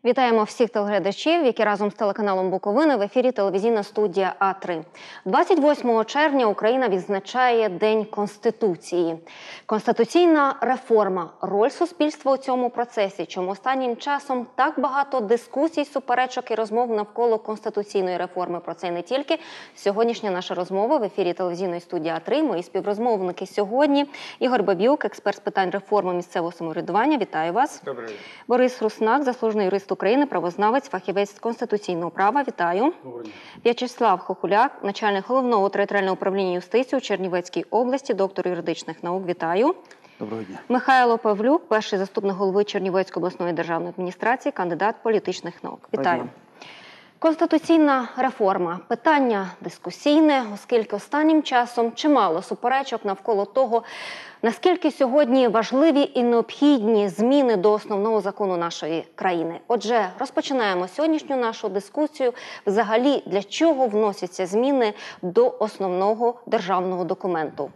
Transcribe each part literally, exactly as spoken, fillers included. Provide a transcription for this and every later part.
Вітаємо всіх телеглядачів, які разом з телеканалом Буковина в ефірі телевізійна студія А три. двадцять восьмого червня Україна відзначає День Конституції. Конституційна реформа, роль суспільства у цьому процесі, чому останнім часом так багато дискусій, суперечок і розмов навколо конституційної реформи. Про це і не тільки. Сьогоднішня наша розмова в ефірі телевізійної студії А три. Мої співрозмовники сьогодні. Ігор Баб'юк, експерт з питань реформи місцевого самоврядування. Вітаю вас. Добрий день. Борис Руснак, заслужений юрист України, правознавець, фахівець з конституційного права. Вітаю. Добрий. В'ячеслав Хохуляк, начальник Головного територіального управління юстиції у Чернівецькій області, доктор юридичних наук. Вітаю. Доброго дня. Михайло Павлюк, перший заступник голови Чернівецької обласної державної адміністрації, кандидат політичних наук. Вітаю. Доброго. Конституційна реформа – питання дискусійне, оскільки останнім часом чимало суперечок навколо того, наскільки сьогодні важливі і необхідні зміни до основного закону нашої країни. Отже, розпочинаємо сьогоднішню нашу дискусію. Взагалі, для чого вносяться зміни до основного державного документу?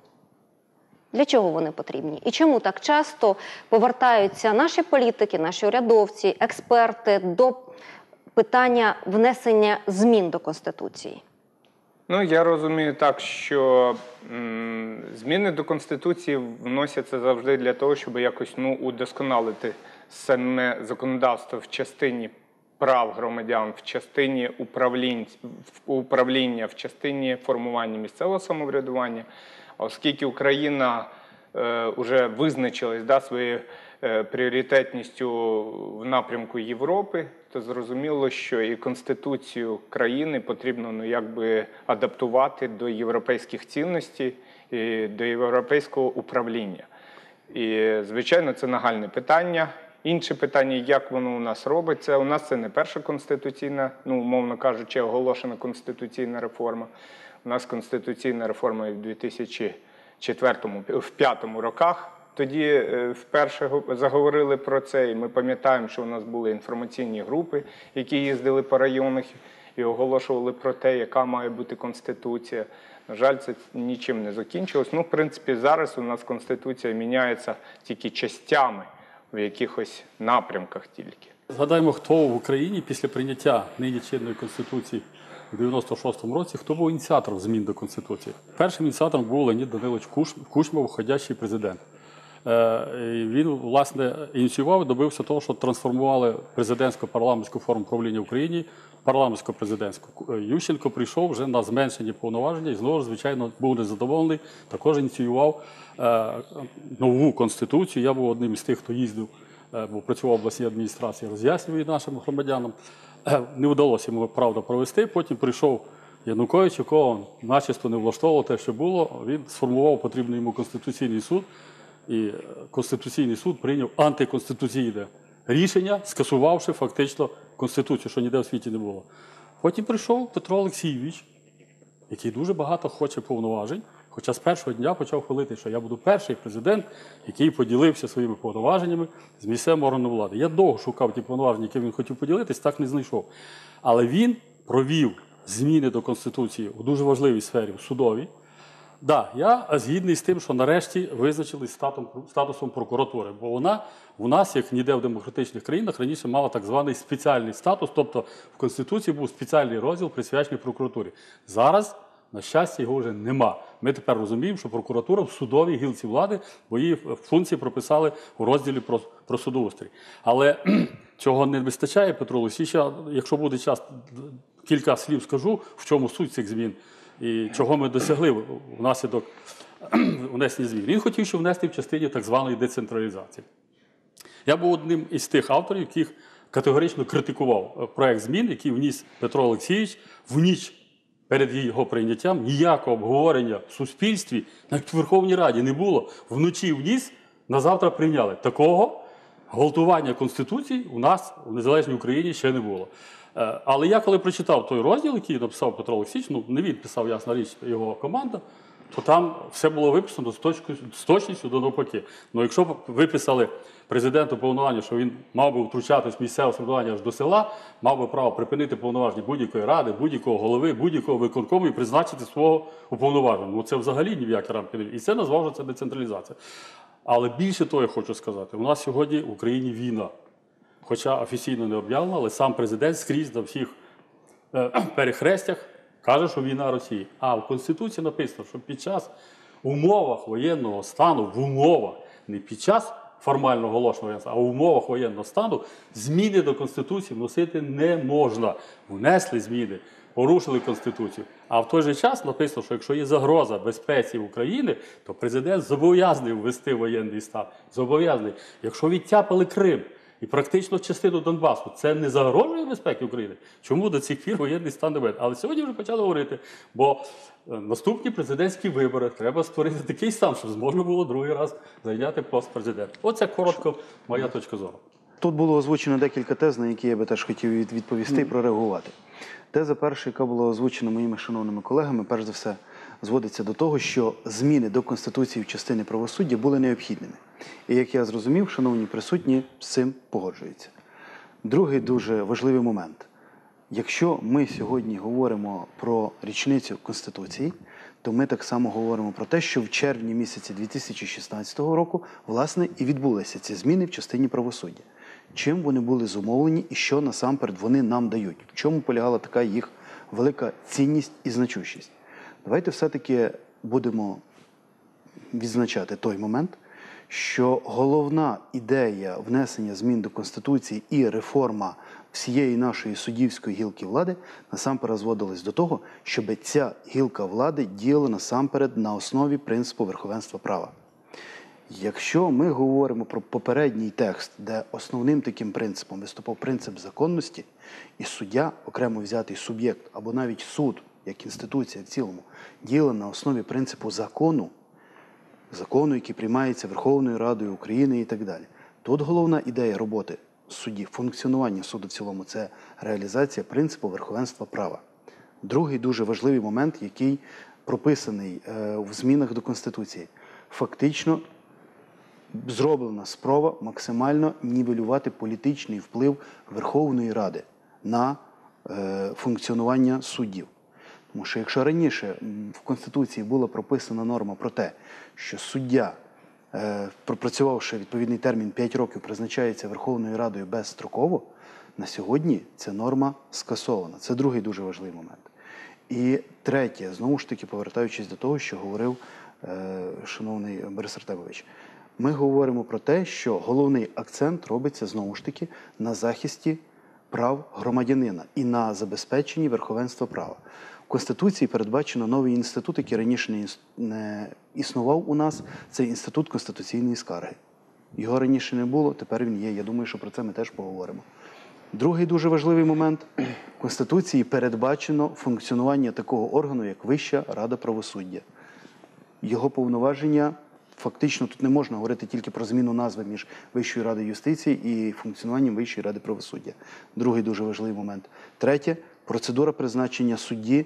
Для чого вони потрібні? І чому так часто повертаються наші політики, наші урядовці, експерти до питання внесення змін до Конституції? Ну, я розумію так, що м, зміни до Конституції вносяться завжди для того, щоб якось ну, удосконалити саме законодавство в частині прав громадян, в частині управління, управління в частині формування місцевого самоврядування. Оскільки Україна е, вже визначилась да, своєю е, пріоритетністю в напрямку Європи, то зрозуміло, що і Конституцію країни потрібно ну, якби адаптувати до європейських цінностей, і до європейського управління. І, звичайно, це нагальне питання. Інше питання, як воно у нас робиться. У нас це не перша конституційна, ну, умовно кажучи, оголошена конституційна реформа. У нас конституційна реформа в дві тисячі четвертому - дві тисячі п'ятому роках. Тоді вперше заговорили про це, і ми пам'ятаємо, що у нас були інформаційні групи, які їздили по районах і оголошували про те, яка має бути Конституція. На жаль, це нічим не закінчилось. Ну, в принципі, зараз у нас Конституція міняється тільки частями, в якихось напрямках тільки. Згадаємо, хто в Україні після прийняття нині чинної Конституції в дев'яносто шостому році, хто був ініціатором змін до Конституції. Першим ініціатором був Леонід Данилович Кучма, входящий президент. Він, власне, ініціював і добився того, що трансформували президентсько-парламентську форму правління в Україні в парламентсько-президентську. Ющенко прийшов вже на зменшені повноваження і знову, звичайно, був незадоволений. Також ініціював нову Конституцію. Я був одним із тих, хто їздив, бо працював в обласній адміністрації, роз'яснював нашим громадянам. Не вдалося йому, правда, провести. Потім прийшов Янукович, якого начисто не влаштовувало те, що було. Він сформував потрібний йому Конституційний суд. І Конституційний суд прийняв антиконституційне рішення, скасувавши фактично Конституцію, що ніде в світі не було. Потім прийшов Петро Олексійович, який дуже багато хоче повноважень, хоча з першого дня почав хвалити, що я буду перший президент, який поділився своїми повноваженнями з місцевим органом влади. Я довго шукав ті повноваження, які він хотів поділитись, так не знайшов. Але він провів зміни до Конституції у дуже важливій сфері, в судовій. Так, да, я згідний з тим, що нарешті визначились статусом прокуратури, бо вона у нас, як ніде в демократичних країнах, раніше мала так званий спеціальний статус, тобто в Конституції був спеціальний розділ, присвячений прокуратурі. Зараз, на щастя, його вже нема. Ми тепер розуміємо, що прокуратура в судовій гілці влади, бо її функції прописали у розділі про, про судоустрій. Але цього не вистачає, Петро Олексійовича. Якщо буде час, кілька слів скажу, в чому суть цих змін. І чого ми досягли внаслідок внесення змін. Він хотів, щоб внести в частині так званої децентралізації. Я був одним із тих авторів, яких категорично критикував проект змін, який вніс Петро Олексійович в ніч перед його прийняттям. Ніякого обговорення в суспільстві, навіть в Верховній Раді не було. Вночі вніс, на завтра прийняли. Такого гвалтування Конституції у нас в незалежній Україні ще не було. Але я, коли прочитав той розділ, який написав Петро Олексійович, ну, не він писав, ясна річ, його команда, то там все було виписано з, точки, з точністю до навпаки. Ну, якщо б виписали президенту повноваження, що він мав би втручатись в місцеве самоврядування аж до села, мав би право припинити повноваження будь-якої ради, будь-якого голови, будь-якого виконкому і призначити свого уповноваженого. Ну, це взагалі ні в які рамки не. І це назвав вже це децентралізація. Але більше того я хочу сказати, у нас сьогодні в Україні війна. хоча офіційно не об'явлено, але сам президент скрізь на всіх е, перехрестях каже, що війна Росії. А в Конституції написано, що під час умовах воєнного стану, в умовах, не під час формально оголошеного воєнного стану, а в умовах воєнного стану зміни до Конституції вносити не можна. Внесли зміни, порушили Конституцію. А в той же час написано, що якщо є загроза безпеці України, то президент зобов'язаний ввести воєнний стан. Зобов'язаний. Якщо відтяпали Крим і практично частину Донбасу, це не загрожує безпеці України? Чому до цих пір воєнний стан не введений? Але сьогодні вже почали говорити, бо наступні президентські вибори треба створити такий стан, щоб можна було другий раз зайняти пост президента. Оце коротко моя точка зору. Тут було озвучено декілька тез, на які я би теж хотів відповісти і прореагувати. Теза перша, яка була озвучена моїми шановними колегами, перш за все, зводиться до того, що зміни до Конституції в частині правосуддя були необхідними. І, як я зрозумів, шановні присутні з цим погоджуються. Другий дуже важливий момент. Якщо ми сьогодні говоримо про річницю Конституції, то ми так само говоримо про те, що в червні місяці дві тисячі шістнадцятого року, власне, і відбулися ці зміни в частині правосуддя. Чим вони були зумовлені і що насамперед вони нам дають? В чому полягала така їх велика цінність і значущість? Давайте все-таки будемо відзначати той момент, що головна ідея внесення змін до Конституції і реформа всієї нашої суддівської гілки влади насамперед зводилась до того, щоб ця гілка влади діяла насамперед на основі принципу верховенства права. Якщо ми говоримо про попередній текст, де основним таким принципом виступав принцип законності, і суддя, окремо взятий суб'єкт, або навіть суд, як інституція в цілому, діяла на основі принципу закону, закону, який приймається Верховною Радою України і так далі. Тут головна ідея роботи судді, функціонування суду в цілому – це реалізація принципу верховенства права. Другий дуже важливий момент, який прописаний е, в змінах до Конституції. Фактично зроблена спроба максимально нівелювати політичний вплив Верховної Ради на е, функціонування суддів. Тому що якщо раніше в Конституції була прописана норма про те, що суддя, е, пропрацювавши відповідний термін п'ять років, призначається Верховною Радою безстроково, на сьогодні ця норма скасована. Це другий дуже важливий момент. І третє, знову ж таки, повертаючись до того, що говорив е, шановний Борис Артемович, ми говоримо про те, що головний акцент робиться, знову ж таки, на захисті прав громадянина і на забезпеченні верховенства права. В Конституції передбачено новий інститут, який раніше не існував у нас, це інститут конституційної скарги. Його раніше не було, тепер він є. Я думаю, що про це ми теж поговоримо. Другий дуже важливий момент. В Конституції передбачено функціонування такого органу, як Вища Рада правосуддя. Його повноваження, фактично, тут не можна говорити тільки про зміну назви між Вищою Радою юстиції і функціонуванням Вищої Ради правосуддя. Другий дуже важливий момент. Третє – процедура призначення судді,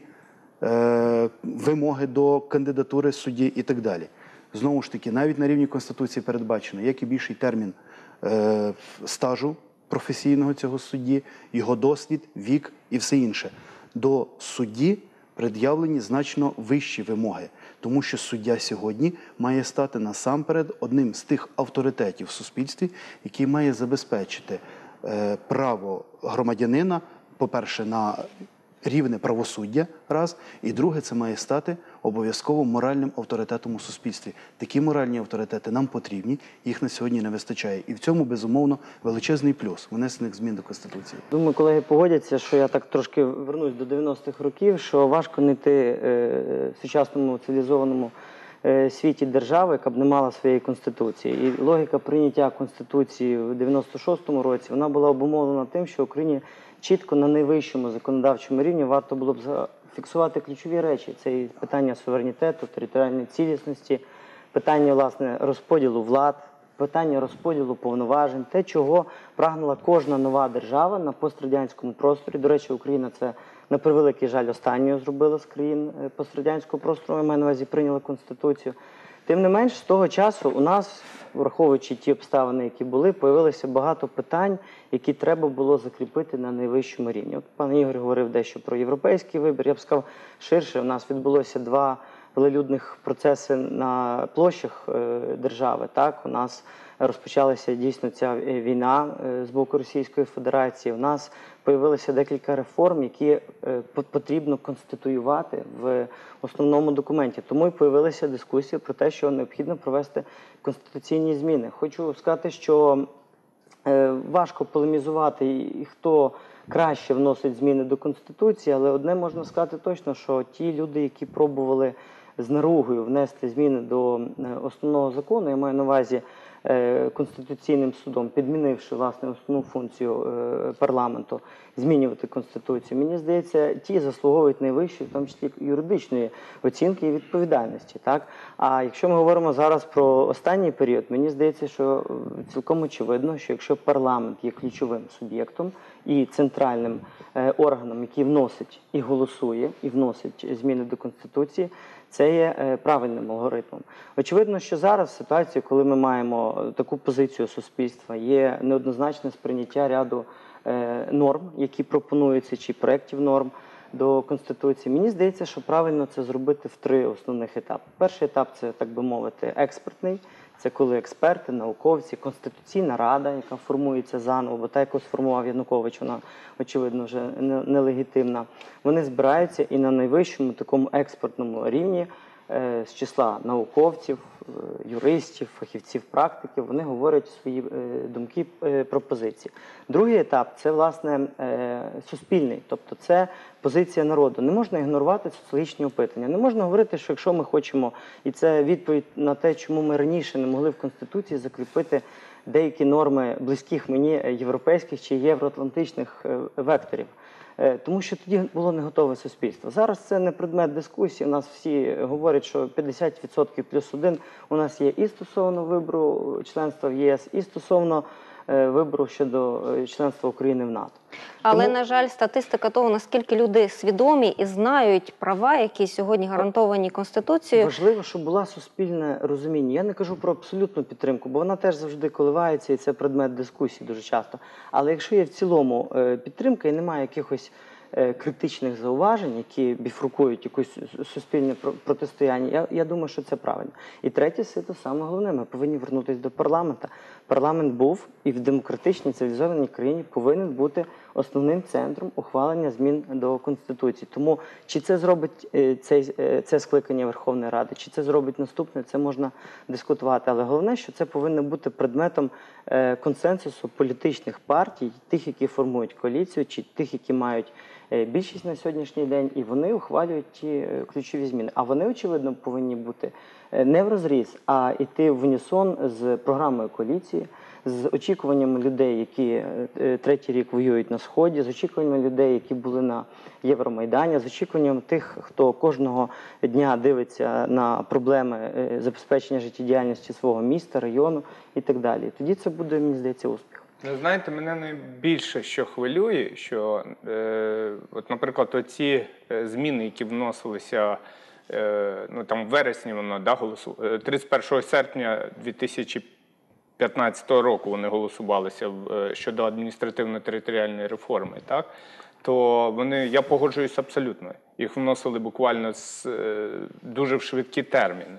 е, вимоги до кандидатури судді і так далі. Знову ж таки, навіть на рівні Конституції передбачено, як і більший термін е, стажу професійного цього судді, його досвід, вік і все інше. До судді пред'явлені значно вищі вимоги, тому що суддя сьогодні має стати насамперед одним з тих авторитетів в суспільстві, який має забезпечити е, право громадянина, по-перше, на рівне правосуддя, раз, і друге, це має стати обов'язково моральним авторитетом у суспільстві. Такі моральні авторитети нам потрібні, їх на сьогодні не вистачає. І в цьому, безумовно, величезний плюс внесених змін до Конституції. Думаю, колеги погодяться, що я так трошки вернусь до дев'яностих років, що важко знайти е, в сучасному цивілізованому е, світі держави, яка б не мала своєї Конституції. І логіка прийняття Конституції в дев'яносто шостому році, вона була обумовлена тим, що Україні чітко на найвищому законодавчому рівні варто було б зафіксувати ключові речі. Це і питання суверенітету, територіальної цілісності, питання, власне, розподілу влад, питання розподілу повноважень, те, чого прагнула кожна нова держава на пострадянському просторі. До речі, Україна це, на превеликий жаль, останньою зробила з країн пострадянського простору, я маю на увазі, прийняла Конституцію. Тим не менш, з того часу у нас, враховуючи ті обставини, які були, появилося багато питань, які треба було закріпити на найвищому рівні. От пан Ігор говорив дещо про європейський вибір. Я б сказав, ширше, у нас відбулося два велелюдних процеси на площах е, держави. Так? У нас розпочалася дійсно ця війна з боку Російської Федерації, у нас появилося декілька реформ, які потрібно конституювати в основному документі. Тому і появилася дискусія про те, що необхідно провести конституційні зміни. Хочу сказати, що важко полемізувати, і хто краще вносить зміни до Конституції, але одне можна сказати точно, що ті люди, які пробували з наругою внести зміни до основного закону, я маю на увазі Конституційним судом, підмінивши, власне, основну функцію парламенту, змінювати Конституцію, мені здається, ті заслуговують найвищої, в тому числі юридичної оцінки і відповідальності. Так? А якщо ми говоримо зараз про останній період, мені здається, що цілком очевидно, що якщо парламент є ключовим суб'єктом і центральним органом, який вносить і голосує, і вносить зміни до Конституції, це є правильним алгоритмом. Очевидно, що зараз в ситуації, коли ми маємо таку позицію суспільства, є неоднозначне сприйняття ряду норм, які пропонуються, чи проєктів норм до Конституції. Мені здається, що правильно це зробити в три основних етапи. Перший етап – це, так би мовити, експертний. Це коли експерти, науковці, Конституційна Рада, яка формується заново, бо та, яку сформував Янукович, вона, очевидно, вже нелегітимна. Вони збираються і на найвищому такому експертному рівні з числа науковців, юристів, фахівців, практиків, вони говорять свої думки, пропозиції. Другий етап – це, власне, суспільний, тобто це позиція народу. Не можна ігнорувати соціологічні опитування. Не можна говорити, що якщо ми хочемо, і це відповідь на те, чому ми раніше не могли в Конституції закріпити деякі норми близьких мені європейських чи євроатлантичних векторів. Тому що тоді було не готове суспільство. Зараз це не предмет дискусії. У нас всі говорять, що п'ятдесят відсотків плюс один у нас є і стосовно вибору членства в ЄС, і стосовно вибору щодо членства України в НАТО. Але, Тому... на жаль, статистика того, наскільки люди свідомі і знають права, які сьогодні гарантовані Конституцією. Важливо, щоб було суспільне розуміння. Я не кажу про абсолютну підтримку, бо вона теж завжди коливається, і це предмет дискусії дуже часто. Але якщо є в цілому підтримка і немає якихось критичних зауважень, які біфрукують якусь суспільне протистояння, я, я думаю, що це правильно. І третє, це те саме головне, ми повинні вернутися до парламенту. Парламент був і в демократичній цивілізованій країні повинен бути основним центром ухвалення змін до Конституції. Тому чи це зробить цей, це скликання Верховної Ради, чи це зробить наступне, це можна дискутувати. Але головне, що це повинно бути предметом консенсусу політичних партій, тих, які формують коаліцію, чи тих, які мають більшість на сьогоднішній день, і вони ухвалюють ті ключові зміни. А вони, очевидно, повинні бути не в розріз, а йти в унісон з програмою коаліції, з очікуваннями людей, які третій рік воюють на Сході, з очікуваннями людей, які були на Євромайдані, з очікуванням тих, хто кожного дня дивиться на проблеми забезпечення життєдіяльності свого міста, району і так далі. Тоді це буде, мені здається, успіх. Ну, знаєте, мене найбільше, що хвилює, що, е, от, наприклад, оці зміни, які вносилися, е, ну, там, в вересні, воно, да, голосу, тридцять першого серпня дві тисячі п'ятнадцятого року вони голосувалися в, щодо адміністративно-територіальної реформи, так? То вони, я погоджуюсь абсолютно. Їх вносили буквально з, е, дуже в швидкі терміни.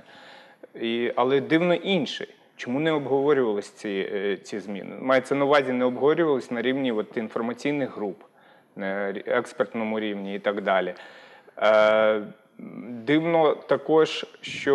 І, але дивно інше. Чому не обговорювалися ці, ці зміни? Мається на увазі, не обговорювалися на рівні от, інформаційних груп, на експертному рівні і так далі. Е, дивно також,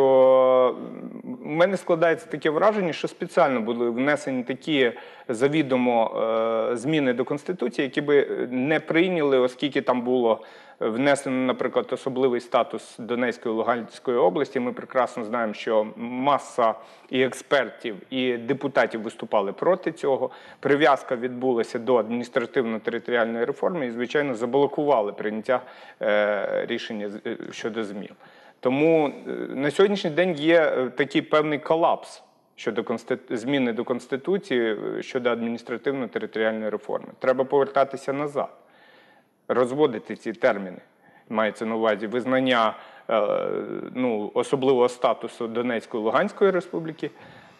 що в мене складається таке враження, що спеціально були внесені такі завідомо е, зміни до Конституції, які би не прийняли, оскільки там було внесено, наприклад, особливий статус Донецької і Луганської області. Ми прекрасно знаємо, що маса і експертів, і депутатів виступали проти цього. Прив'язка відбулася до адміністративно-територіальної реформи і, звичайно, заблокували прийняття е, рішення щодо змін. Тому на сьогоднішній день є такий певний колапс щодо конститу... зміни до Конституції щодо адміністративно-територіальної реформи. Треба повертатися назад. Розводити ці терміни. Мається на увазі визнання е, ну, особливого статусу Донецької і Луганської республіки,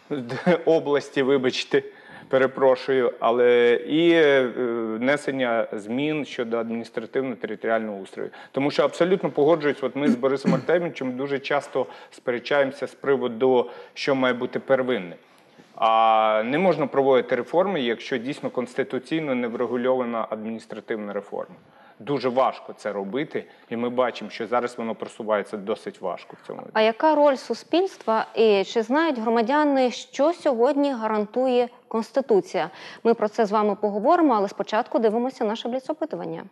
області, вибачте, перепрошую, але і е, внесення змін щодо адміністративно-територіального устрою. Тому що абсолютно погоджуюсь, от ми з Борисом Артемовичем дуже часто сперечаємося з приводу, що має бути первинним. А не можна проводити реформи, якщо дійсно конституційно не врегульована адміністративна реформа. Дуже важко це робити, і ми бачимо, що зараз воно просувається досить важко в цьому. А яка роль суспільства і чи знають громадяни, що сьогодні гарантує Конституція? Ми про це з вами поговоримо, але спочатку дивимося наше бліц-опитування.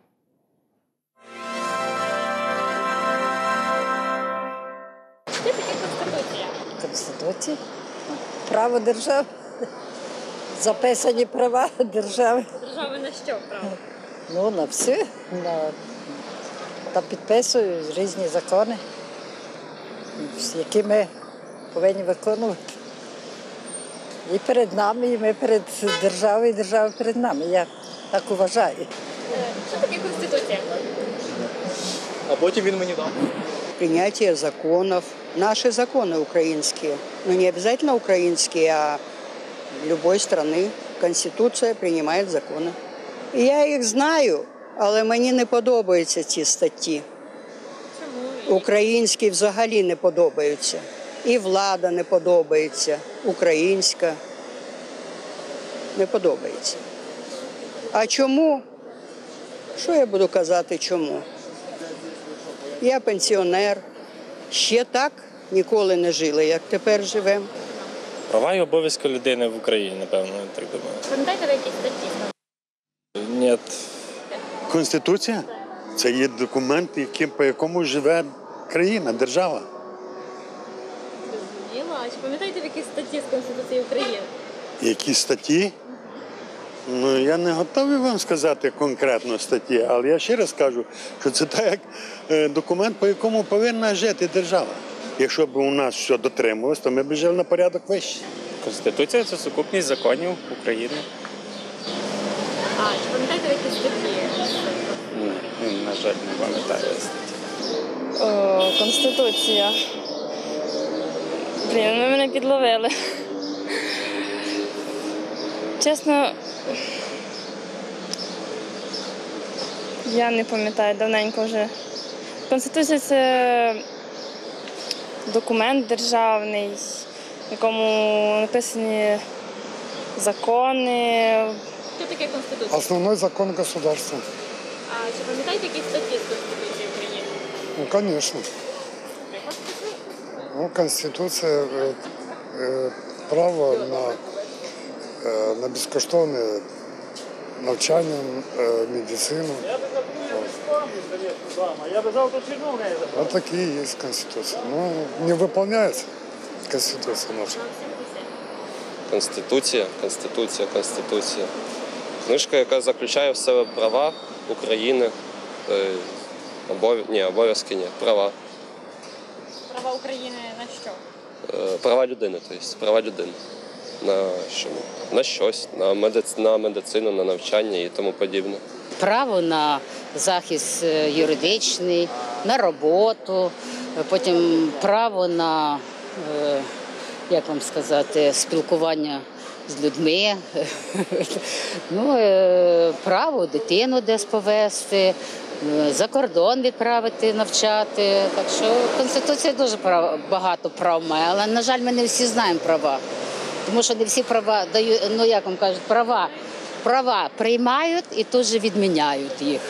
Що таке Конституція? Конституції. Право держави. Записані права держави. Держави на що право? Ну, на все. На... Там підписують різні закони, які ми повинні виконувати. І перед нами, і ми перед державою, і держава перед нами. Я так вважаю. Що таке Конституція? А потім він мені дав. Принятие законов. Наши законы украинские. Ну, не обязательно украинские, а любой страны. Конституция принимает законы. І я їх знаю, але мені не подобаються ці статті. Чому? Українські взагалі не подобаються. І влада не подобається. Українська не подобається. А чому? Що я буду казати чому? Я пенсіонер. Ще так ніколи не жили, як тепер живемо. Права і обов'язки людини в Україні, напевно, я так думаю. Пам'ятаєте ви якісь статті? Ні. Конституція – це є документ, яким, по якому живе країна, держава. Зрозуміло. А чи пам'ятаєте ви якісь статті з Конституції України? Які статті? Ну, я не готовий вам сказати конкретно статті, але я ще раз кажу, що це так, як е, документ, по якому повинна жити держава. Якщо б у нас все дотримувалось, то ми б жили на порядок вище. Конституція – це сукупність законів України. А, чи пам'ятаєте ви якісь статті? Ні, на жаль, не пам'ятаю статті. О, Конституція. Блін, ви мене підловили. Чесно, я не пам'ятаю, давненько вже. Конституція – це документ державний, в якому написані закони. Що таке Конституція? Основной закон государства. А чи пам'ятаєте якісь статті з Конституції України? Ну, конечно. Ну, Конституция, э, э, право на, э, на безкоштовне навчання, э, медицину. Вот такие есть Конституция. Ну, не выполняется Конституция наша. Конституція, Конституція, Конституція. Книжка, яка заключає в себе права України. Е, обов... Ні, обов'язки ні, права. Права України на що? Е, права людини, тобто права людини. На, що? На щось, на, медиц... на медицину, на навчання і тому подібне. Право на захист юридичний, на роботу, потім право на, як вам сказати, спілкування з людьми, ну, право дитину десь повезти, за кордон відправити, навчати. Так що Конституція дуже прав, багато прав має, але, на жаль, ми не всі знаємо права. Тому що не всі права дають, ну, як вам кажуть, права. Права приймають і тут же відміняють їх.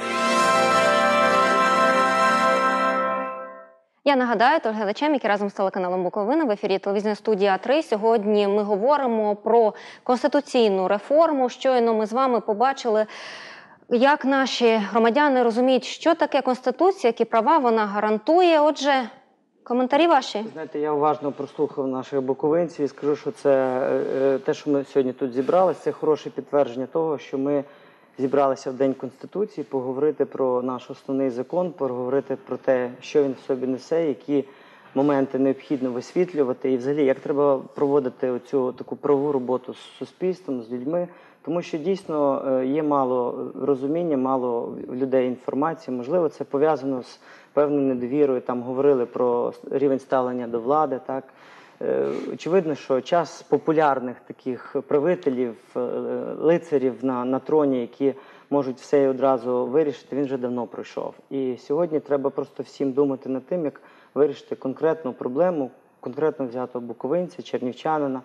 Я нагадаю телеглядачам, які разом з телеканалом Буковина в ефірі телевізійної студії А три. Сьогодні ми говоримо про конституційну реформу. Щойно ми з вами побачили, як наші громадяни розуміють, що таке Конституція, які права вона гарантує. Отже, коментарі ваші? Знаєте, я уважно прослухав наших буковинців і скажу, що це те, що ми сьогодні тут зібралися, це хороше підтвердження того, що ми зібралися в День Конституції поговорити про наш основний закон, поговорити про те, що він в собі несе, які моменти необхідно висвітлювати і взагалі, як треба проводити оцю таку правову роботу з суспільством, з людьми. Тому що дійсно є мало розуміння, мало людей інформації. Можливо, це пов'язано з певною недовірою. Там говорили про рівень ставлення до влади. Так? Очевидно, що час популярних таких правителів, лицарів на, на троні, які можуть все і одразу вирішити, він вже давно пройшов. І сьогодні треба просто всім думати над тим, як вирішити конкретну проблему, конкретно взятого буковинця, чернівчанина.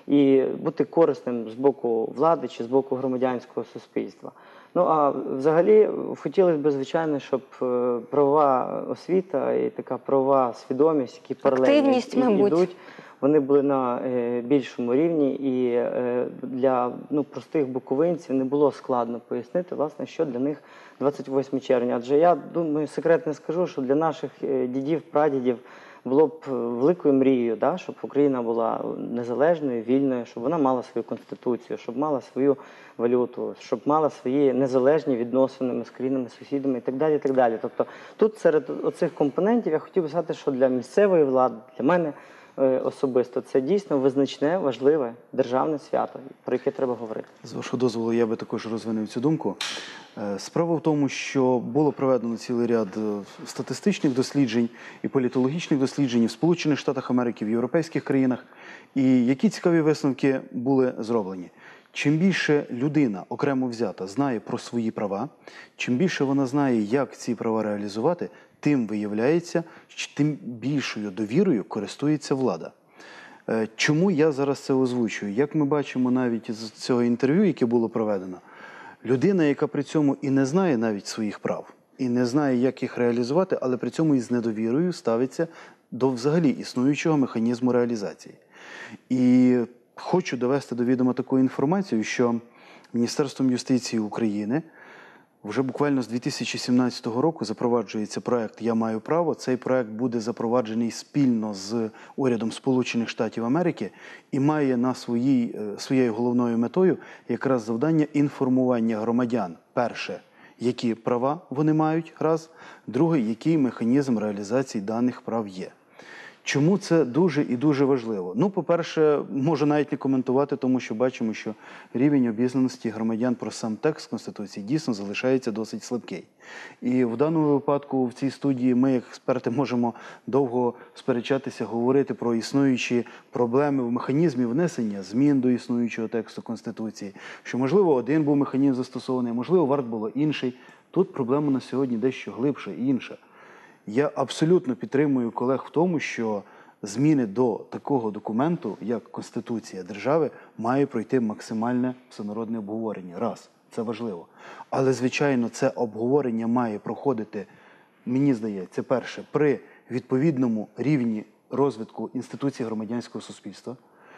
і бути корисним з боку влади чи з боку громадянського суспільства. Ну, а взагалі хотілося б, звичайно, щоб правова освіта і така правова свідомість, які паралельно йдуть, вони були на більшому рівні, і для ну, простих буковинців не було складно пояснити, власне, що для них двадцять восьме червня. Адже я думаю, секрет не скажу, що для наших дідів, прадідів було б великою мрією, да, щоб Україна була незалежною, вільною, щоб вона мала свою конституцію, щоб мала свою валюту, щоб мала свої незалежні відносини з країнами, сусідами і так далі, і так далі. Тобто тут серед оцих компонентів я хотів би сказати, що для місцевої влади, для мене особисто, це дійсно визначне, важливе державне свято, про яке треба говорити. З вашого дозволу, я би також розвинув цю думку. Справа в тому, що було проведено цілий ряд статистичних досліджень і політологічних досліджень в Сполучених Штатах Америки, в європейських країнах. І які цікаві висновки були зроблені. Чим більше людина окремо взята знає про свої права, чим більше вона знає, як ці права реалізувати, тим виявляється, що тим більшою довірою користується влада. Чому я зараз це озвучую? Як ми бачимо навіть з цього інтерв'ю, яке було проведено, людина, яка при цьому і не знає навіть своїх прав, і не знає, як їх реалізувати, але при цьому із недовірою ставиться до взагалі існуючого механізму реалізації. І хочу довести до відома таку інформацію, що Міністерством юстиції України вже буквально з дві тисячі сімнадцятого року запроваджується проект «Я маю право». Цей проект буде запроваджений спільно з урядом Сполучених Штатів Америки і має на своїй, своєю головною метою якраз завдання інформування громадян. Перше, які права вони мають, раз. Друге, який механізм реалізації даних прав є. Чому це дуже і дуже важливо? Ну, по-перше, можу навіть не коментувати, тому що бачимо, що рівень обізнаності громадян про сам текст Конституції дійсно залишається досить слабкий. І в даному випадку в цій студії ми, як експерти, можемо довго сперечатися, говорити про існуючі проблеми в механізмі внесення змін до існуючого тексту Конституції, що, можливо, один був механізм застосований, можливо, варт було інший. Тут проблема на сьогодні дещо глибша і інша. Я абсолютно підтримую колег в тому, що зміни до такого документу, як Конституція держави, має пройти максимальне всенародне обговорення. Раз, це важливо. Але, звичайно, це обговорення має проходити, мені здається, перше, при відповідному рівні розвитку інституцій громадянського суспільства,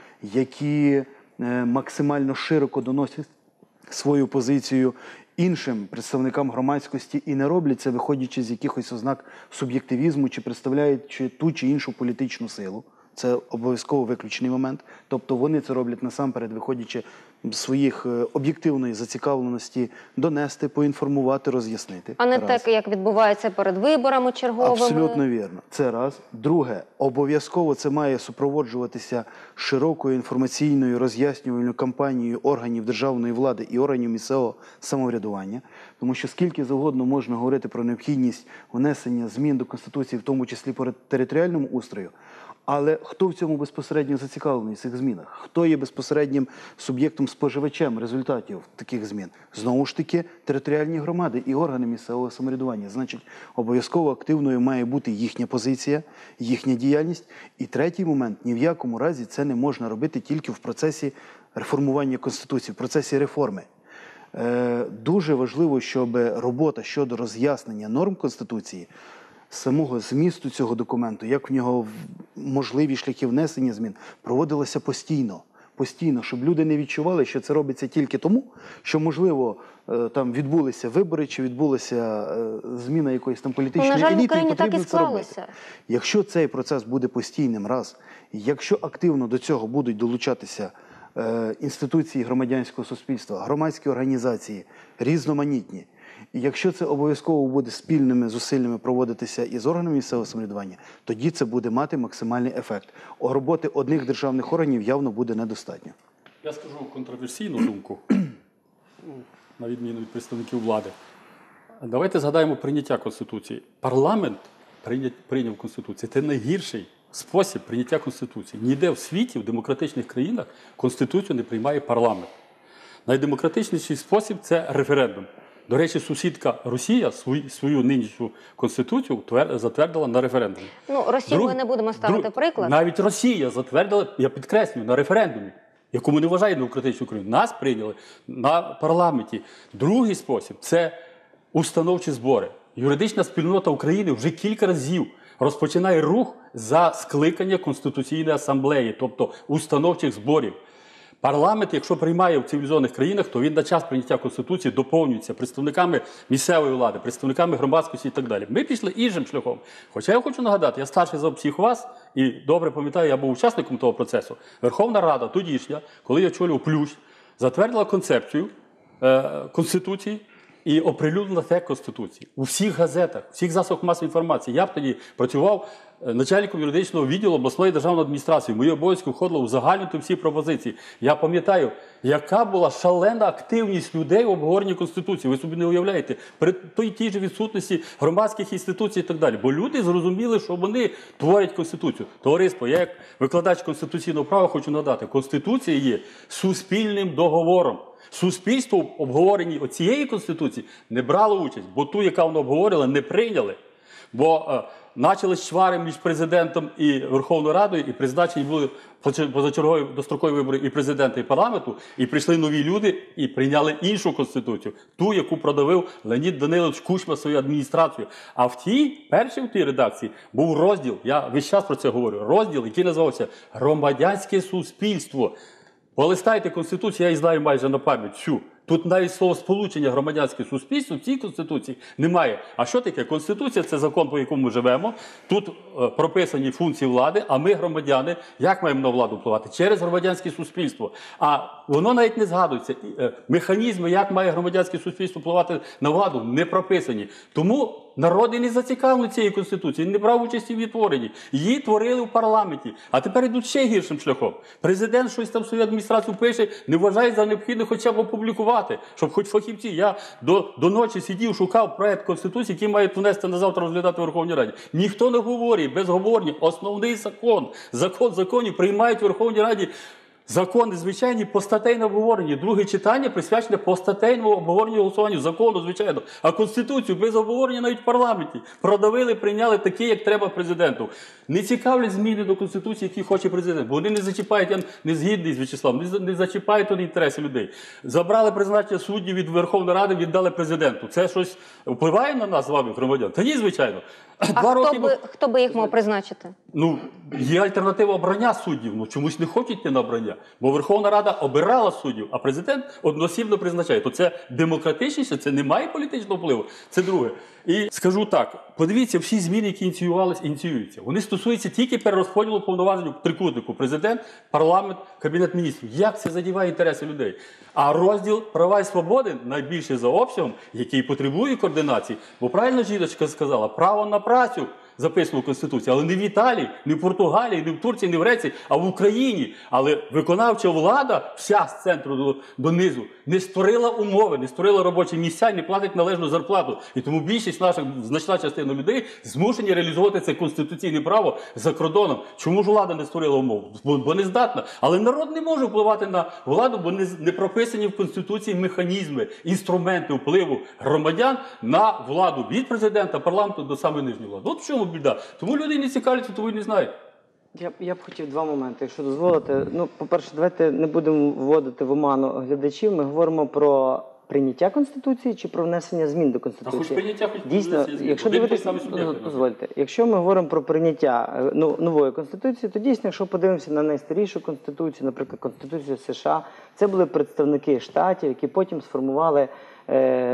які максимально широко доносять свою позицію іншим представникам громадськості і не роблять це, виходячи з якихось ознак суб'єктивізму чи представляючи ту чи іншу політичну силу. Це обов'язково виключний момент. Тобто вони це роблять насамперед, виходячи з своїх об'єктивної зацікавленості донести, поінформувати, роз'яснити. А не раз. так, як відбувається перед виборами черговими. Абсолютно вірно. Це раз. Друге, обов'язково це має супроводжуватися широкою інформаційною роз'яснювальною кампанією органів державної влади і органів місцевого самоврядування. Тому що скільки завгодно можна говорити про необхідність внесення змін до Конституції, в тому числі по територіальному устрою, але хто в цьому безпосередньо зацікавлений в цих змінах? Хто є безпосереднім суб'єктом-споживачем результатів таких змін? Знову ж таки, територіальні громади і органи місцевого самоврядування. Значить, обов'язково активною має бути їхня позиція, їхня діяльність. І третій момент, ні в якому разі це не можна робити тільки в процесі реформування Конституції, в процесі реформи. Дуже важливо, щоб робота щодо роз'яснення норм Конституції, самого змісту цього документу, як в нього можливі шляхи внесення змін, проводилося постійно. Постійно, щоб люди не відчували, що це робиться тільки тому, що, можливо, там відбулися вибори, чи відбулася зміна якоїсь там політичної еліти, і потрібно так і це робити. Якщо цей процес буде постійним, раз, якщо активно до цього будуть долучатися інституції громадянського суспільства, громадські організації, різноманітні, і якщо це обов'язково буде спільними зусиллями проводитися із органами місцевого самоврядування, тоді це буде мати максимальний ефект. Роботи одних державних органів явно буде недостатньо. Я скажу контроверсійну думку, на відміну від представників влади. Давайте згадаємо прийняття Конституції. Парламент прийняв Конституцію. Це найгірший спосіб прийняття Конституції. Ніде в світі, в демократичних країнах, Конституцію не приймає парламент. Найдемократичніший спосіб – це референдум. До речі, сусідка Росія свою, свою нинішню Конституцію затвердила на референдумі. Ну, Росію Друг, ми не будемо ставити друг, приклад. Навіть Росія затвердила, я підкреслюю, на референдумі. яку ми не вважаємо демократичною Україною. Нас прийняли на парламенті. Другий спосіб – це установчі збори. Юридична спільнота України вже кілька разів розпочинає рух за скликання Конституційної асамблеї, тобто установчих зборів. Парламент, якщо приймає в цивілізованих країнах, то він на час прийняття Конституції доповнюється представниками місцевої влади, представниками громадськості і так далі. Ми пішли іншим шляхом. Хоча я хочу нагадати, я старший за всіх вас, і добре пам'ятаю, я був учасником того процесу. Верховна Рада тодішня, коли я очолював Плющ, затвердила концепцію е, Конституції, і оприлюднила текст Конституції. У всіх газетах, у всіх засобах масової інформації. Я б тоді працював начальником юридичного відділу обласної державної адміністрації. В мої обов'язки входило узагальнити всі пропозиції. Я пам'ятаю, яка була шалена активність людей в обговоренні Конституції. Ви собі не уявляєте. При той тій же відсутності громадських інституцій і так далі. Бо люди зрозуміли, що вони творять Конституцію. Товариство, я як викладач конституційного права хочу надати, Конституція є суспільним договором. Суспільство в обговоренні цієї Конституції не брало участь, бо ту, яка вона обговорила, не прийняли. Бо е, почались чвари між президентом і Верховною Радою, і призначені були позачергові дострокові вибори і президента, і парламенту, і прийшли нові люди і прийняли іншу Конституцію, ту, яку продавив Леонід Данилович Кучма свою адміністрацію. А в тій, першій в тій редакції, був розділ, я весь час про це говорю, розділ, який називався «Громадянське суспільство». Полистайте Конституцію, я її знаю майже на пам'ять всю. Тут навіть слово сполучення громадянське суспільство в цій Конституції немає. А що таке? Конституція – це закон, по якому ми живемо. Тут е, прописані функції влади, а ми, громадяни, як маємо на владу впливати? Через громадянське суспільство. А воно навіть не згадується. Е, механізми, як має громадянське суспільство впливати на владу, не прописані. Тому народ і не зацікавлений цієї Конституції, він не брав участі в її творенні. Її творили в парламенті. А тепер йдуть ще гіршим шляхом. Президент щось там свою адміністрацію пише, не вважає за необхідне хоча б опублікувати, щоб хоч фахівці. Я до, до ночі сидів, шукав проект Конституції, який мають внести на завтра розглядати в Верховній Раді. Ніхто не говорить, безговорні. Основний закон, закон законів приймають в Верховній Раді. Закони звичайні постатейне обговорення. Друге читання присвячене постатейному обговоренню голосуванню закону, звичайно. А Конституцію без обговорення навіть в парламенті. Продавили, прийняли такі, як треба президенту. Не цікавлять зміни до Конституції, які хоче президент. Бо вони не зачіпають, я не згідний з В'ячеславом, не зачіпають тоді інтереси людей. Забрали призначення суддів від Верховної Ради, віддали президенту. Це щось впливає на нас з вами, громадян? Та ні, звичайно. А Два хто, роки... би, хто би їх мав призначити? Ну, є альтернатива обрання суддів, ну чомусь не хочуть йти на обрання. Бо Верховна Рада обирала суддів, а президент одноосібно призначає. То це демократичніше, це не має політичного впливу. Це друге. І скажу так, подивіться, всі зміни, які ініціювалися, ініціюються. Вони стосуються тільки перерозподілу повноважень в трикутнику. Президент, парламент, Кабінет міністрів. Як це задіває інтереси людей? А розділ права і свободи найбільше за обсягом, який потребує координації. Бо правильно жіночка сказала, право на працю записано в Конституції, але не в Італії, не в Португалії, не в Турції, не в Греції, а в Україні. Але виконавча влада, вся з центру до, до низу, не створила умови, не створила робочі місця, не платить належну зарплату. І тому більшість наших, значна частина людей змушені реалізовувати це конституційне право за кордоном. Чому ж влада не створила умов? Бо, бо не здатна. Але народ не може впливати на владу, бо не, не прописані в Конституції механізми, інструменти впливу громадян на владу від президента, парламенту до самої нижньої влади. От в чому біда. Тому люди не цікавляться, тому і не знають. Я б, я б хотів два моменти, якщо дозволите. Ну, по-перше, давайте не будемо вводити в оману глядачів. Ми говоримо про прийняття Конституції чи про внесення змін до Конституції? Та хоч прийняття, хоч дійсно, якщо дивитися, дозвольте, якщо ми говоримо про прийняття ну, нової Конституції, то дійсно, якщо подивимося на найстарішу Конституцію, наприклад, Конституцію США, це були представники штатів, які потім сформували е,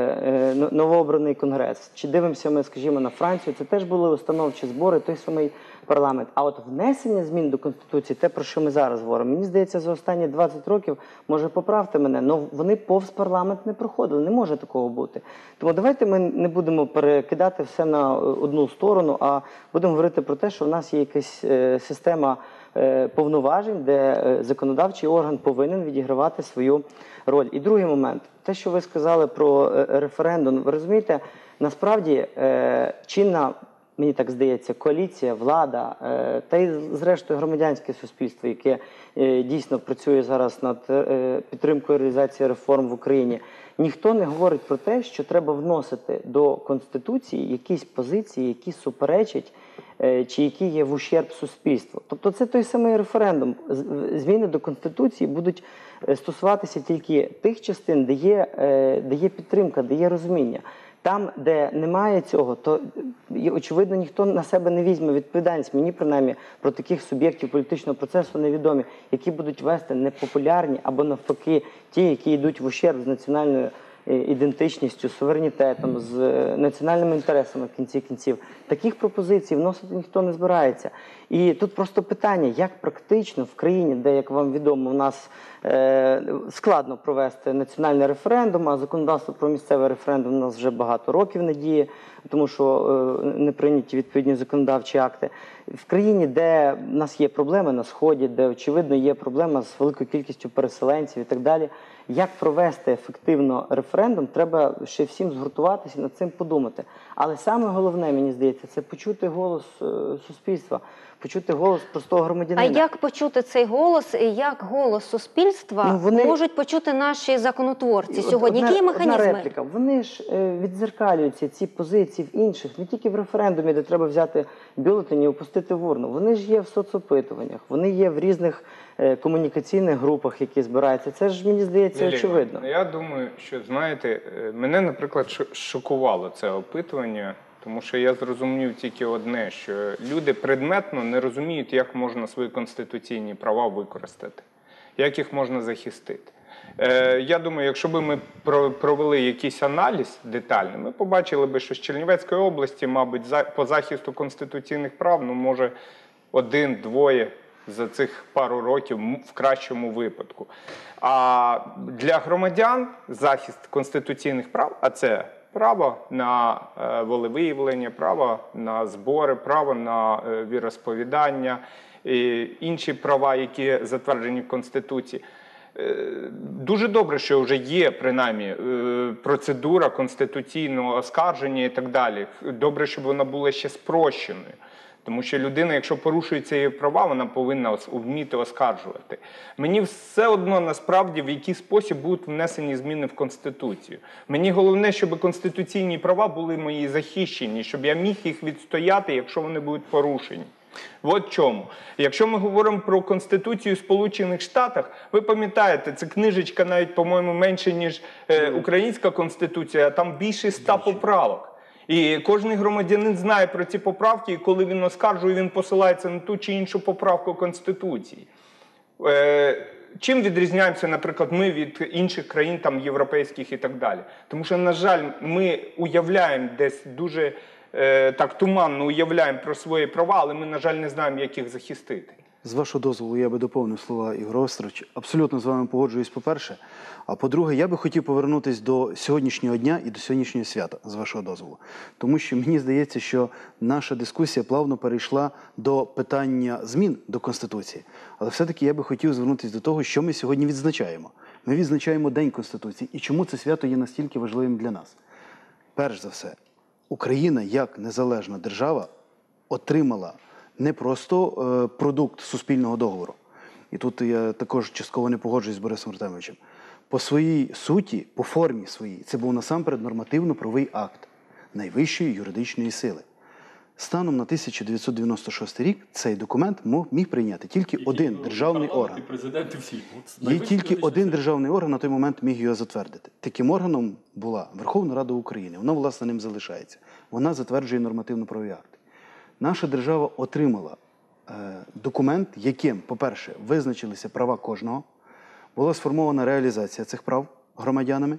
е, новообраний Конгрес. Чи дивимося ми, скажімо, на Францію, це теж були установчі збори, той самий парламент. А от внесення змін до Конституції, те, про що ми зараз говоримо, мені здається, за останні двадцять років, може поправте мене, але вони повз парламент не проходили, не може такого бути. Тому давайте ми не будемо перекидати все на одну сторону, а будемо говорити про те, що в нас є якась е, система е, повноважень, де е, законодавчий орган повинен відігравати свою роль. І другий момент, те, що ви сказали про е, референдум, ви розумієте, насправді е, чинна, мені так здається, коаліція, влада, е, та й зрештою громадянське суспільство, яке е, дійсно працює зараз над е, підтримкою реалізації реформ в Україні, ніхто не говорить про те, що треба вносити до Конституції якісь позиції, які суперечать чи які є в ущерб суспільству. Тобто це той самий референдум. Зміни до Конституції будуть стосуватися тільки тих частин, де є, де є підтримка, де є розуміння. Там, де немає цього, то, очевидно, ніхто на себе не візьме відповідальність. Мені, принаймні, про таких суб'єктів політичного процесу невідомі, які будуть вести непопулярні або, навпаки, ті, які йдуть в ущерб з національною ідентичністю, суверенітетом, з національними інтересами в кінці кінців. Таких пропозицій вносити ніхто не збирається. І тут просто питання, як практично в країні, де, як вам відомо, у нас е, складно провести національний референдум, а законодавство про місцевий референдум у нас вже багато років не діє, тому що е, не прийняті відповідні законодавчі акти. В країні, де в нас є проблеми на Сході, де, очевидно, є проблема з великою кількістю переселенців і так далі, як провести ефективно референдум, треба ще всім згуртуватися і над цим подумати. Але саме головне, мені здається, це почути голос е, суспільства, почути голос простого громадянина. А як почути цей голос і як голос суспільства ну, вони... можуть почути наші законотворці сьогодні? Одна, Які механізми? Одна репліка. Вони ж е, віддзеркалюються, ці позиції в інших, не тільки в референдумі, де треба взяти бюлетень і опустити в урну. Вони ж є в соцопитуваннях, вони є в різних е, комунікаційних групах, які збираються. Це ж, мені здається, Лілія, очевидно. Я думаю, що, знаєте, мене, наприклад, шокувало це опитування, тому що я зрозумів тільки одне, що люди предметно не розуміють, як можна свої конституційні права використати, як їх можна захистити. Е, я думаю, якщо б ми провели якийсь аналіз детальний, ми побачили б, що з Чернівецької області, мабуть, за, по захисту конституційних прав, ну, може, один-двоє за цих пару років в кращому випадку. А для громадян захист конституційних прав, а це право на волевиявлення, право на збори, право на віросповідання, і інші права, які затверджені в Конституції. Дуже добре, що вже є, принаймні, процедура конституційного оскарження і так далі. Добре, щоб вона була ще спрощеною. Тому що людина, якщо порушується її права, вона повинна вміти оскаржувати. Мені все одно, насправді, в який спосіб будуть внесені зміни в Конституцію. Мені головне, щоб конституційні права були мої захищені, щоб я міг їх відстояти, якщо вони будуть порушені. От чому. Якщо ми говоримо про Конституцію Сполучених Штатів, ви пам'ятаєте, це книжечка навіть, по-моєму, менше, ніж е, українська Конституція, а там більше ста поправок. І кожен громадянин знає про ці поправки, і коли він оскаржує, він посилається на ту чи іншу поправку Конституції. Е, чим відрізняємося, наприклад, ми від інших країн, там, європейських і так далі? Тому що, на жаль, ми уявляємо десь дуже е, так туманно уявляємо про свої права, але ми, на жаль, не знаємо, як їх захистити. З вашого дозволу, я би доповнив слова Ігоря Островича. Абсолютно з вами погоджуюсь, по-перше. А по-друге, я би хотів повернутися до сьогоднішнього дня і до сьогоднішнього свята, з вашого дозволу. Тому що мені здається, що наша дискусія плавно перейшла до питання змін до Конституції. Але все-таки я би хотів звернутися до того, що ми сьогодні відзначаємо. Ми відзначаємо День Конституції. І чому це свято є настільки важливим для нас? Перш за все, Україна, як незалежна держава, отримала не просто е, продукт суспільного договору. І тут я також частково не погоджуюсь з Борисом Артемовичем. По своїй суті, по формі своїй, це був насамперед нормативно-правовий акт найвищої юридичної сили. Станом на тисяча дев'ятсот дев'яносто шостий рік цей документ міг прийняти тільки Які, один державний орган. Президент і всі. І тільки один державний орган на той момент міг його затвердити. Таким органом була Верховна Рада України. Вона, власне, ним залишається. Вона затверджує нормативно-правові акти. Наша держава отримала е, документ, яким, по-перше, визначилися права кожного, була сформована реалізація цих прав громадянами.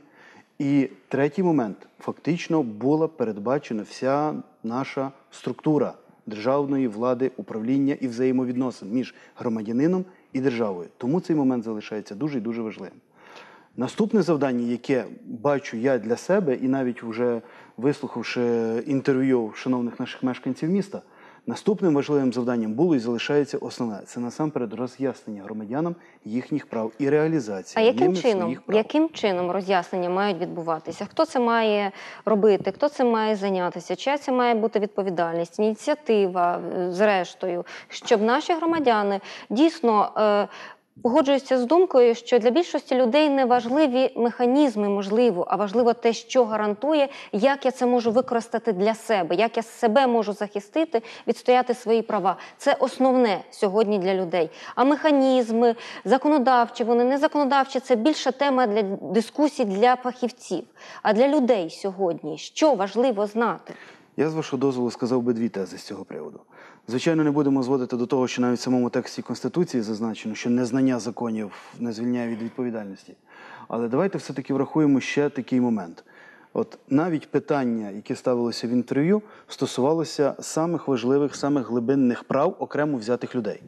І третій момент, фактично була передбачена вся наша структура державної влади, управління і взаємовідносин між громадянином і державою. Тому цей момент залишається дуже і дуже важливим. Наступне завдання, яке бачу я для себе, і навіть вже вислухавши інтерв'ю шановних наших мешканців міста, наступним важливим завданням було і залишається основне. Це насамперед роз'яснення громадянам їхніх прав і реалізація а яким ними чином, своїх прав. яким чином роз'яснення мають відбуватися? Хто це має робити? Хто це має зайнятися? Чия це має бути відповідальність, ініціатива, зрештою, щоб наші громадяни дійсно е, Погоджуюся з думкою, що для більшості людей не важливі механізми, можливо, а важливо те, що гарантує, як я це можу використати для себе, як я себе можу захистити, відстояти свої права. Це основне сьогодні для людей. А механізми, законодавчі, вони не законодавчі, це більша тема для дискусій для фахівців. А для людей сьогодні що важливо знати? Я, з вашого дозволу, сказав би дві тези з цього приводу. Звичайно, не будемо зводити до того, що навіть в самому тексті Конституції зазначено, що незнання законів не звільняє від відповідальності. Але давайте все-таки врахуємо ще такий момент. От навіть питання, яке ставилося в інтерв'ю, стосувалося самих важливих, самих глибинних прав окремо взятих людей.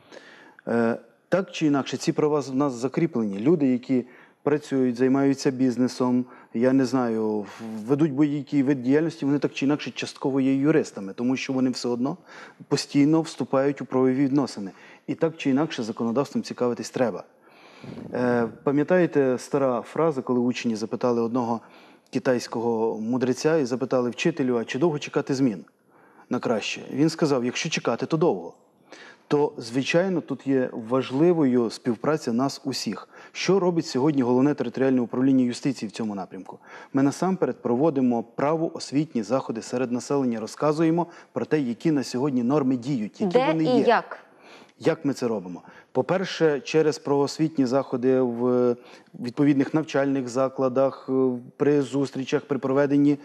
Е, так чи інакше, ці права в нас закріплені. Люди, які працюють, займаються бізнесом, я не знаю, ведуть будь-який вид діяльності, вони так чи інакше частково є юристами, тому що вони все одно постійно вступають у правові відносини. І так чи інакше законодавством цікавитись треба. Е, пам'ятаєте стара фраза, коли учні запитали одного китайського мудреця і запитали вчителю, а чи довго чекати змін на краще? Він сказав, якщо чекати, то довго. То, звичайно, тут є важливою співпраця нас усіх. Що робить сьогодні Головне територіальне управління юстиції в цьому напрямку? Ми насамперед проводимо право-освітні заходи серед населення, розказуємо про те, які на сьогодні норми діють, які Де вони і є. як? Як ми це робимо? По-перше, через правоосвітні заходи в відповідних навчальних закладах, при зустрічах, при проведенні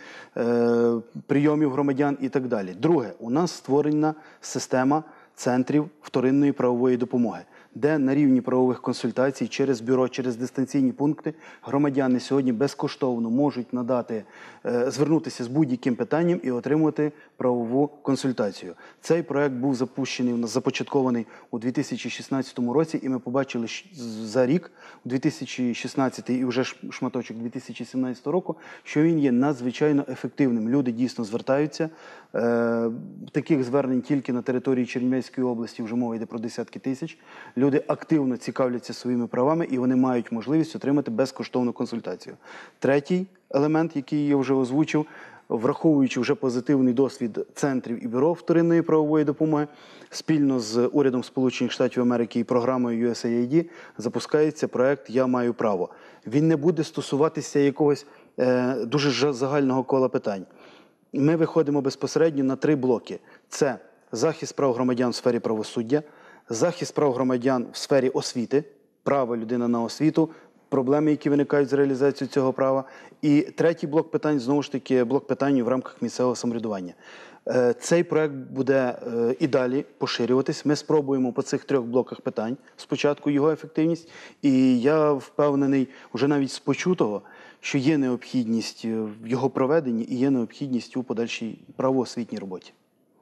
е, прийомів громадян і так далі. Друге, у нас створена система центрів вторинної правової допомоги, де на рівні правових консультацій через бюро, через дистанційні пункти громадяни сьогодні безкоштовно можуть надати, е, звернутися з будь-яким питанням і отримати правову консультацію. Цей проект був запущений, у нас започаткований у дві тисячі шістнадцятому році, і ми побачили за рік, у дві тисячі шістнадцятий і вже шматочок дві тисячі сімнадцятого року, що він є надзвичайно ефективним. Люди дійсно звертаються. Е, таких звернень тільки на території Чернівецької області вже мова йде про десятки тисяч. Люди активно цікавляться своїми правами і вони мають можливість отримати безкоштовну консультацію. Третій елемент, який я вже озвучив, враховуючи вже позитивний досвід центрів і бюро вторинної правової допомоги, спільно з урядом Сполучених Штатів Америки і програмою ю ес ей ай ді запускається проект «Я маю право». Він не буде стосуватися якогось е, дуже загального кола питань. Ми виходимо безпосередньо на три блоки. Це захист прав громадян в сфері правосуддя, захист прав громадян в сфері освіти, право людини на освіту, проблеми, які виникають з реалізацією цього права. І третій блок питань, знову ж таки, блок питань в рамках місцевого самоврядування. Цей проект буде і далі поширюватись. Ми спробуємо по цих трьох блоках питань спочатку його ефективність. І я впевнений, вже навіть з почутого, що є необхідність в його проведенні і є необхідність у подальшій правоосвітній роботі.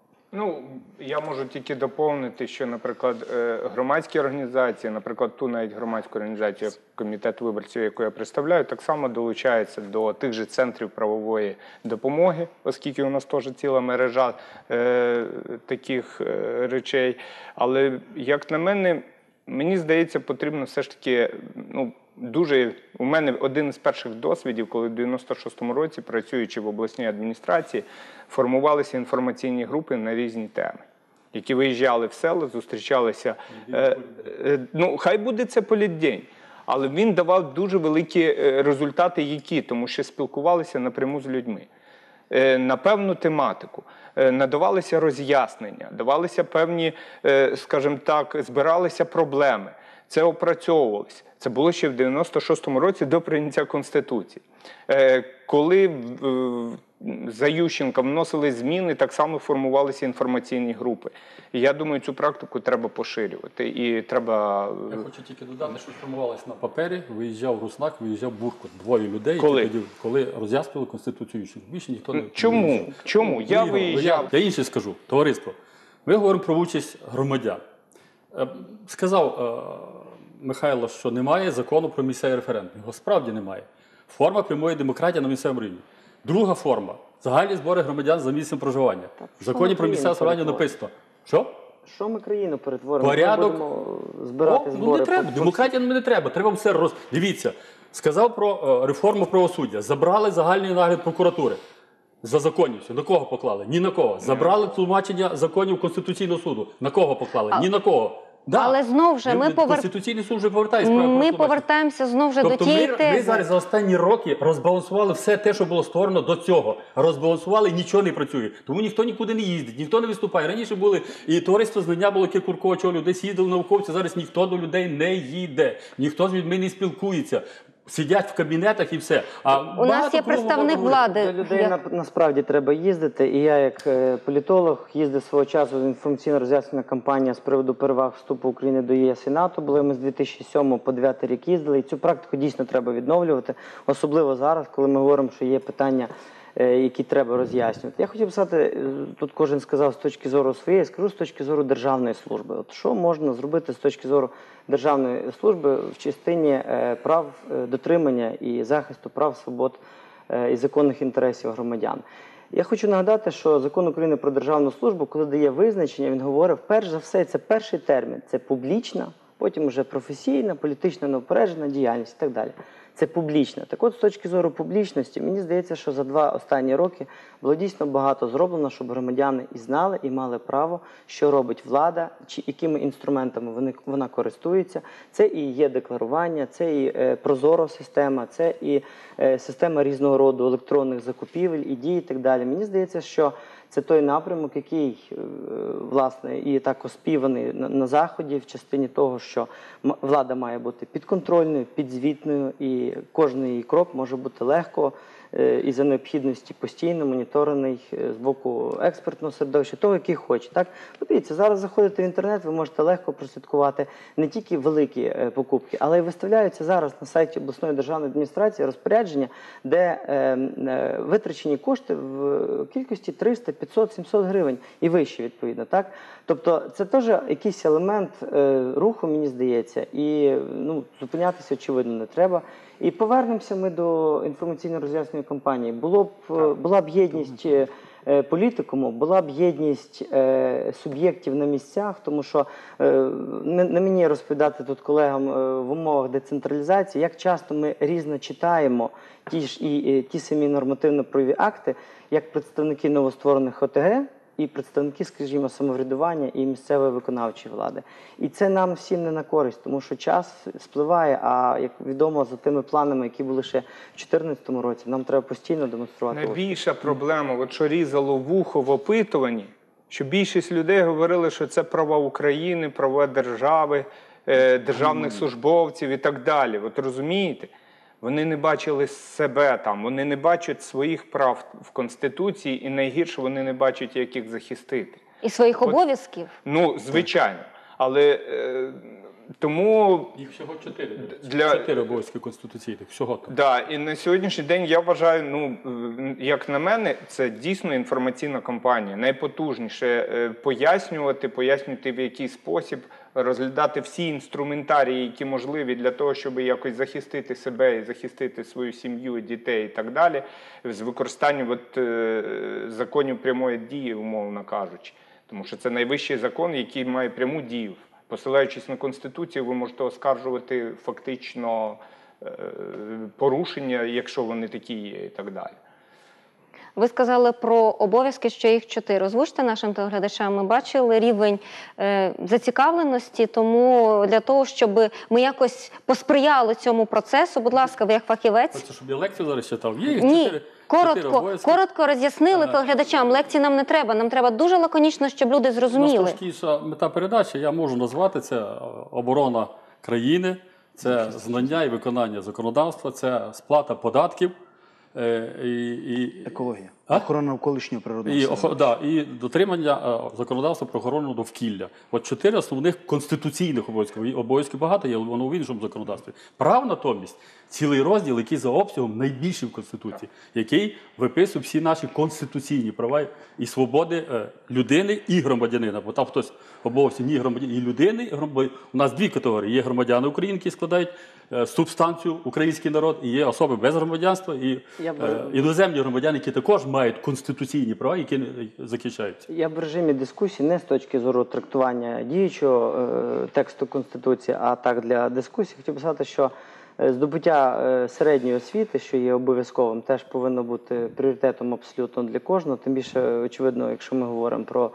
Ну, я можу тільки доповнити, що, наприклад, громадські організації, наприклад, ту навіть громадську організацію, комітет виборців, яку я представляю, так само долучаються до тих же центрів правової допомоги, оскільки у нас теж ціла мережа е, таких е, речей. Але, як на мене, мені здається, потрібно все ж таки, ну, дуже, у мене один із перших досвідів, коли в дев'яносто шостому році, працюючи в обласній адміністрації, формувалися інформаційні групи на різні теми, які виїжджали в села, зустрічалися. Е, е, ну, хай буде це політдень, але він давав дуже великі результати, які, тому що спілкувалися напряму з людьми. Е, на певну тематику, е, надавалися роз'яснення, давалися певні, е, скажімо так, збиралися проблеми. Це опрацьовувалося. Це було ще в дев'яносто шостому році до прийняття Конституції. Коли за Ющенка вносили зміни, так само формувалися інформаційні групи. І я думаю, цю практику треба поширювати. І треба... Я хочу тільки додати, що формувалося на папері, виїжджав Руснак, виїжджав Буркут. Двоє людей, коли, які тоді, коли роз'яснювали Конституцію Ющенка. Більше ніхто не... Чому? виїжджав. Чому? Я виїжджав. Я, я інше скажу. Товариство, ми говоримо про участь громадян. Сказав Михайло, що немає закону про місцевий референдум. Його справді немає. Форма прямої демократії на місцевому рівні. Друга форма – загальні збори громадян за місцем проживання. Так, в законі про місцеве самоврядування написано. Що? Що ми країну перетворимо? Порядок. Ми будемо збирати О, збори. Ну не треба. Демократія не треба. Треба все роз... Дивіться, сказав про реформу правосуддя. Забрали загальний нагляд прокуратури. За законністю. На кого поклали? Ні на кого. Забрали тлумачення законів Конституційного суду. На кого поклали? Ні на кого. Да. Але знову ж ми, повер... Конституційний суд вже повертається. ми повертаємося знову ж тобто до тієї ми, тези. ми зараз за останні роки розбалансували все те, що було створено до цього. Розбалансували і нічого не працює. Тому ніхто нікуди не їздить, ніхто не виступає. Раніше були і товариство знання було Куркова, чого людей їздили науковці, зараз ніхто до людей не їде, ніхто з людьми не спілкується. Сидять в кабінетах і все. А у нас є представник влади. До людей я... на, насправді треба їздити. І я, як е, політолог, їздив свого часу в інформаційно-роз'яснювальна кампанія з приводу переваг вступу України до ЄС і НАТО. Були ми з дві тисячі сьомого по дев'ятий рік їздили. І цю практику дійсно треба відновлювати. Особливо зараз, коли ми говоримо, що є питання, е, які треба роз'яснювати. Я хотів сказати, тут кожен сказав з точки зору своєї, скажу з точки зору державної служби. От що можна зробити з точки зору державної служби в частині прав дотримання і захисту прав, свобод і законних інтересів громадян. Я хочу нагадати, що Закон України про державну службу, коли дає визначення, він говорив, перш за все, це перший термін, це публічна, потім вже професійна, політична неупереджена діяльність і так далі. Це публічна. Так от, з точки зору публічності, мені здається, що за два останні роки було дійсно багато зроблено, щоб громадяни і знали, і мали право, що робить влада, чи якими інструментами вони, вона користується. Це і є декларування, це і е, прозоро система, це і е, система різного роду електронних закупівель, і дій і так далі. Мені здається, що це той напрямок, який, власне, і так оспіваний на, на Заході в частині того, що влада має бути підконтрольною, підзвітною, і кожен її крок може бути легко і за необхідності постійно моніторений з боку експертного середовища, того, який хоче. Так? Подивіться, зараз заходите в інтернет, ви можете легко прослідкувати не тільки великі покупки, але й виставляються зараз на сайті обласної державної адміністрації розпорядження, де е, витрачені кошти в кількості триста, п'ятсот, сімсот гривень і вище, відповідно. Так? Тобто це теж якийсь елемент е, руху, мені здається, і ну, зупинятися, очевидно, не треба. І повернемося ми до інформаційно-роз'яснювальної кампанії. Було б, була б єдність політикуму, була б єдність е, суб'єктів на місцях, тому що е, не мені розповідати тут колегам е, в умовах децентралізації, як часто ми різно читаємо ті ж і, і ті самі нормативно-правові акти, як представники новостворених О Те Ге, і представники, скажімо, самоврядування і місцевої виконавчої влади. І це нам всім не на користь, тому що час спливає, а, як відомо, за тими планами, які були ще в дві тисячі чотирнадцятому році, нам треба постійно демонструвати. Найбільша проблема, от що різало вухо в опитуванні, що більшість людей говорили, що це права України, права держави, державних службовців і так далі. От розумієте? Вони не бачили себе там, вони не бачать своїх прав в Конституції, і найгірше, вони не бачать, як їх захистити. І своїх От, обов'язків? Ну, звичайно. Але е, тому... Їх всього чотири. Для... Чотири обов'язки конституційних. Всього там. Да, і на сьогоднішній день, я вважаю, ну, як на мене, це дійсно інформаційна кампанія. Найпотужніше е, пояснювати, пояснювати в який спосіб, розглядати всі інструментарії, які можливі для того, щоб якось захистити себе і захистити свою сім'ю, дітей і так далі, з використанням от, е, законів прямої дії, умовно кажучи. Тому що це найвищий закон, який має пряму дію. Посилаючись на Конституцію, ви можете оскаржувати фактично е, порушення, якщо вони такі є, і так далі. Ви сказали про обов'язки, що їх чотири. Озвучте нашим телеглядачам. Ми бачили рівень е, зацікавленості, тому для того, щоб ми якось посприяли цьому процесу, будь ласка, ви як фахівець. Це щоб я лекцію зараз читав? Є їх Ні. чотири. Коротко, коротко роз'яснили ага. телеглядачам. Лекцій нам не треба. Нам треба дуже лаконічно, щоб люди зрозуміли. У нас трошкіша мета передачі, я можу назвати, це оборона країни, це знання і виконання законодавства, це сплата податків. Е, і, і, Екологія. А? Охорона навколишнього природного і, середовища. да, і дотримання е, законодавства про охорону довкілля. От чотири основних конституційних обов'язків. Обов'язків багато є, воно в іншому законодавстві. Прав натомість цілий розділ, який за обсягом найбільший в Конституції, який виписує всі наші конституційні права і свободи е, людини і громадянина. Бо там хтось обов'язки ні громадянина, і людини, і громадянина. У нас дві категорії. Є громадяни України, які складають е, субстанцію український народ, і є особи без громадянства, і е, іноземні громадяни, які також мають конституційні права, які захищаються. Я в режимі дискусії не з точки зору трактування діючого е, тексту Конституції, а так для дискусії хотів би сказати, що здобуття е, середньої освіти, що є обов'язковим, теж повинно бути пріоритетом абсолютно для кожного. Тим більше, очевидно, якщо ми говоримо про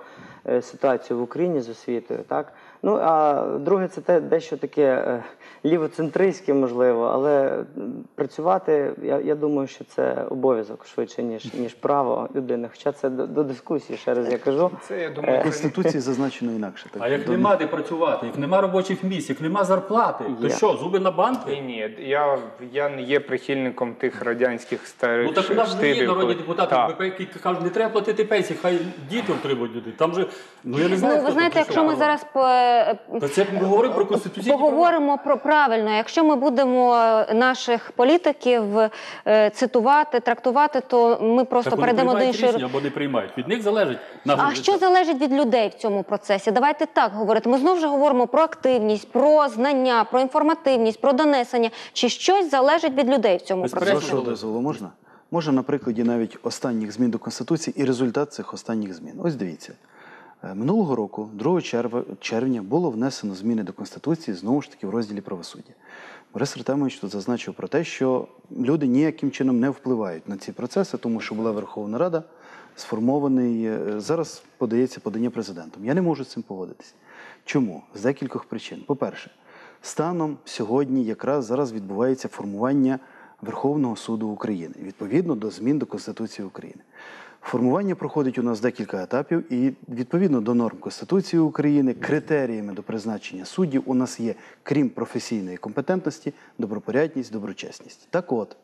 е, ситуацію в Україні з освітою. Так? Ну, а друге, це те, дещо таке е, лівоцентристське, можливо, але працювати, я, я думаю, що це обов'язок швидше, ніж, ніж право людини. Хоча це до, до дискусії, ще раз я кажу. Це, я думаю, в Конституції зазначено інакше. Так. А як нема де працювати, як нема робочих місць, як нема зарплати, то Є. що, зуби на банки? Ні, ні, я, я не є прихильником тих радянських старих Ну так у нас не є штибів, народні коли- депутати, Так. які кажуть, не треба платити пенсії, хай діти отримують люди. Там же, ну я не знаю, Ну, хто ви знаєте, там якщо ми прийшов. зараз по- Та це ми говоримо про конституційні права. поговоримо про правильно, якщо ми будемо наших політиків е, цитувати, трактувати, то ми просто Так вони перейдемо до приймають іншої. рішення або не приймають. Від них залежить наше А життя. що залежить від людей в цьому процесі? Давайте так говорити. Ми знову ж говоримо про активність, про знання, про інформативність, про донесення. Чи щось залежить від людей в цьому З процесі? вашого дозволу можна? Можна на прикладі навіть останніх змін до Конституції і результат цих останніх змін. Ось дивіться. Е, Минулого року, другого червня, було внесено зміни до Конституції, знову ж таки, в розділі правосуддя. Борис Артемович тут зазначив про те, що люди ніяким чином не впливають на ці процеси, тому що була Верховна Рада, сформований, е, зараз подається подання президентом. Я не можу з цим погодитися. Чому? З декількох причин. По-перше, станом сьогодні якраз зараз відбувається формування Верховного суду України, відповідно до змін до Конституції України. Формування проходить у нас декілька етапів, і відповідно до норм Конституції України критеріями до призначення суддів у нас є, крім професійної компетентності, добропорядність, доброчесність. Так от,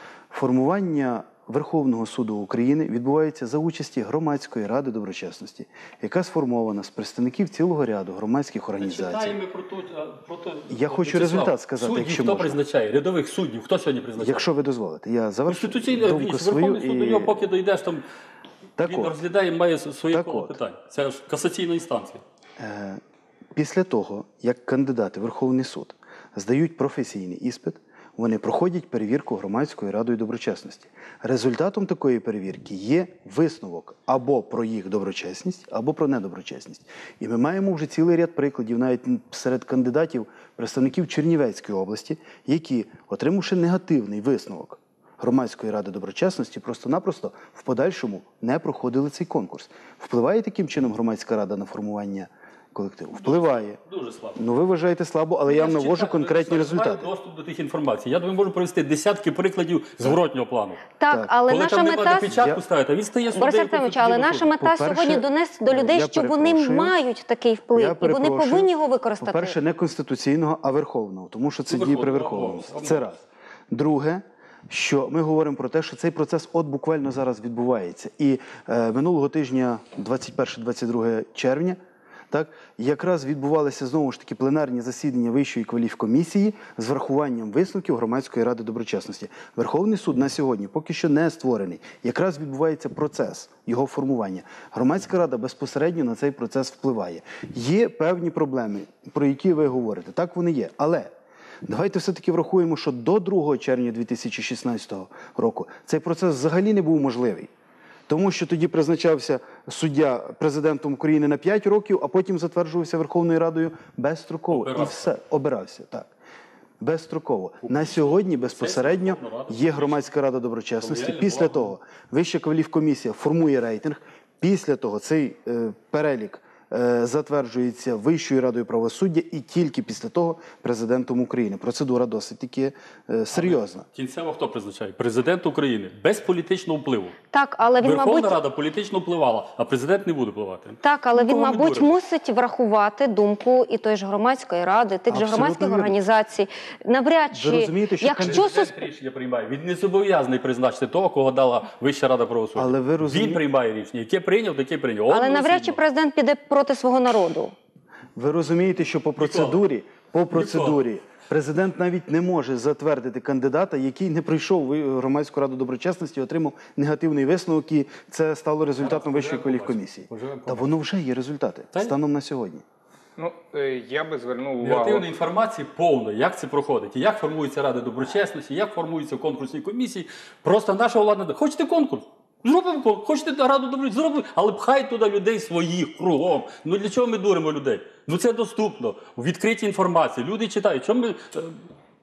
формування Верховного суду України відбувається за участі Громадської ради доброчесності, яка сформована з представників цілого ряду громадських організацій. Читаємо про ту, про ту, Я хочу Вячеслав, результат сказати, суддів якщо хто можна. призначає? Рядових суддів хто сьогодні призначає? Якщо ви дозволите, я завершу Конституційний думку дивіться, свою. Верховний суд до нього, поки дійдеш, там Так він от. розглядає, має своє Так коло от. питань. Це ж касаційна інстанція. Е, Після того, як кандидати в Верховний суд здають професійний іспит, вони проходять перевірку Громадською радою доброчесності. Результатом такої перевірки є висновок або про їх доброчесність, або про недоброчесність. І ми маємо вже цілий ряд прикладів, навіть серед кандидатів, представників Чернівецької області, які, отримавши негативний висновок Громадської ради доброчесності, просто-напросто в подальшому не проходили цей конкурс. Впливає таким чином Громадська рада на формування колективу? Впливає. Дуже слабо. Ну ви вважаєте слабо, але я вам ж навожу читаю, конкретні я результати. маю доступ до тих інформацій. Я тобі можу привести десятки прикладів зворотнього плану. Так, Так. але Коли наша там не мета... треба печатку Я- ставити, а він стає Борис суддею Артемович, але наша Конституційного мета По-перше, сьогодні донести до людей, я що вони перепрошую. мають такий вплив, Я і вони перепрошую. повинні його використати. По-перше, не конституційного, а верховного, тому що це Ну, діє при Верховного, верховному. о, Це раз. Друге, що ми говоримо про те, що цей процес от буквально зараз відбувається. І е, минулого тижня, двадцять перше - двадцять друге червня, так, якраз відбувалися знову ж таки пленарні засідання Вищої кваліфкомісії з врахуванням висновків Громадської ради доброчесності. Верховний суд на сьогодні поки що не створений. Якраз відбувається процес його формування. Громадська рада безпосередньо на цей процес впливає. Є певні проблеми, про які ви говорите. Так вони є. Але давайте все-таки врахуємо, що до другого червня дві тисячі шістнадцятого року цей процес взагалі не був можливий. Тому що тоді призначався суддя президентом України на п'ять років, а потім затверджувався Верховною Радою безстроково. Обирався. І все, обирався, так. Безстроково. На сьогодні безпосередньо є Громадська рада доброчесності. Після того Вища кваліфкомісія формує рейтинг. Після того цей е, перелік е, затверджується Вищою радою правосуддя і тільки після того президентом України. Процедура досить таки е, серйозна. Кінцево хто призначає? Президент України. Без політичного впливу. Так, але він, Верховна мабуть, Рада політично впливала, а президент не буде впливати. так, але він, Кого ми мабуть, дуримо? мусить врахувати думку і тої ж громадської ради, тих же Абсолютно громадських вірно. організацій. Навряд чи, Ви розумієте, що якщо кандидат- сус... Президент рішення приймає. Він не зобов'язаний призначити того, кого дала Вища Рада правосуддя. Але ви розумієте- Він приймає рішення. Яке прийняв, таке прийняв. але навряд чи Одноосібно. президент піде проти свого народу. Ви розумієте, що по процедурі, по процедурі президент навіть не може затвердити кандидата, який не прийшов в Громадську раду доброчесності, отримав негативний висновок, і це стало результатом Вищої кваліфкомісії. Та воно вже є результати Та й- станом на сьогодні. Ну, е, я би звернув увагу. Негативної інформації повно, як це проходить, і як формується Рада доброчесності, як формуються конкурсні комісії. Просто наша влада, хочете конкурс? Зробимо конкурс, хочете Раду доброчесності? Зробимо, але пхай туди людей своїх кругом. Ну для чого ми дуримо людей? Ну це доступно, в відкритій інформації, люди читають. Чому ми... е,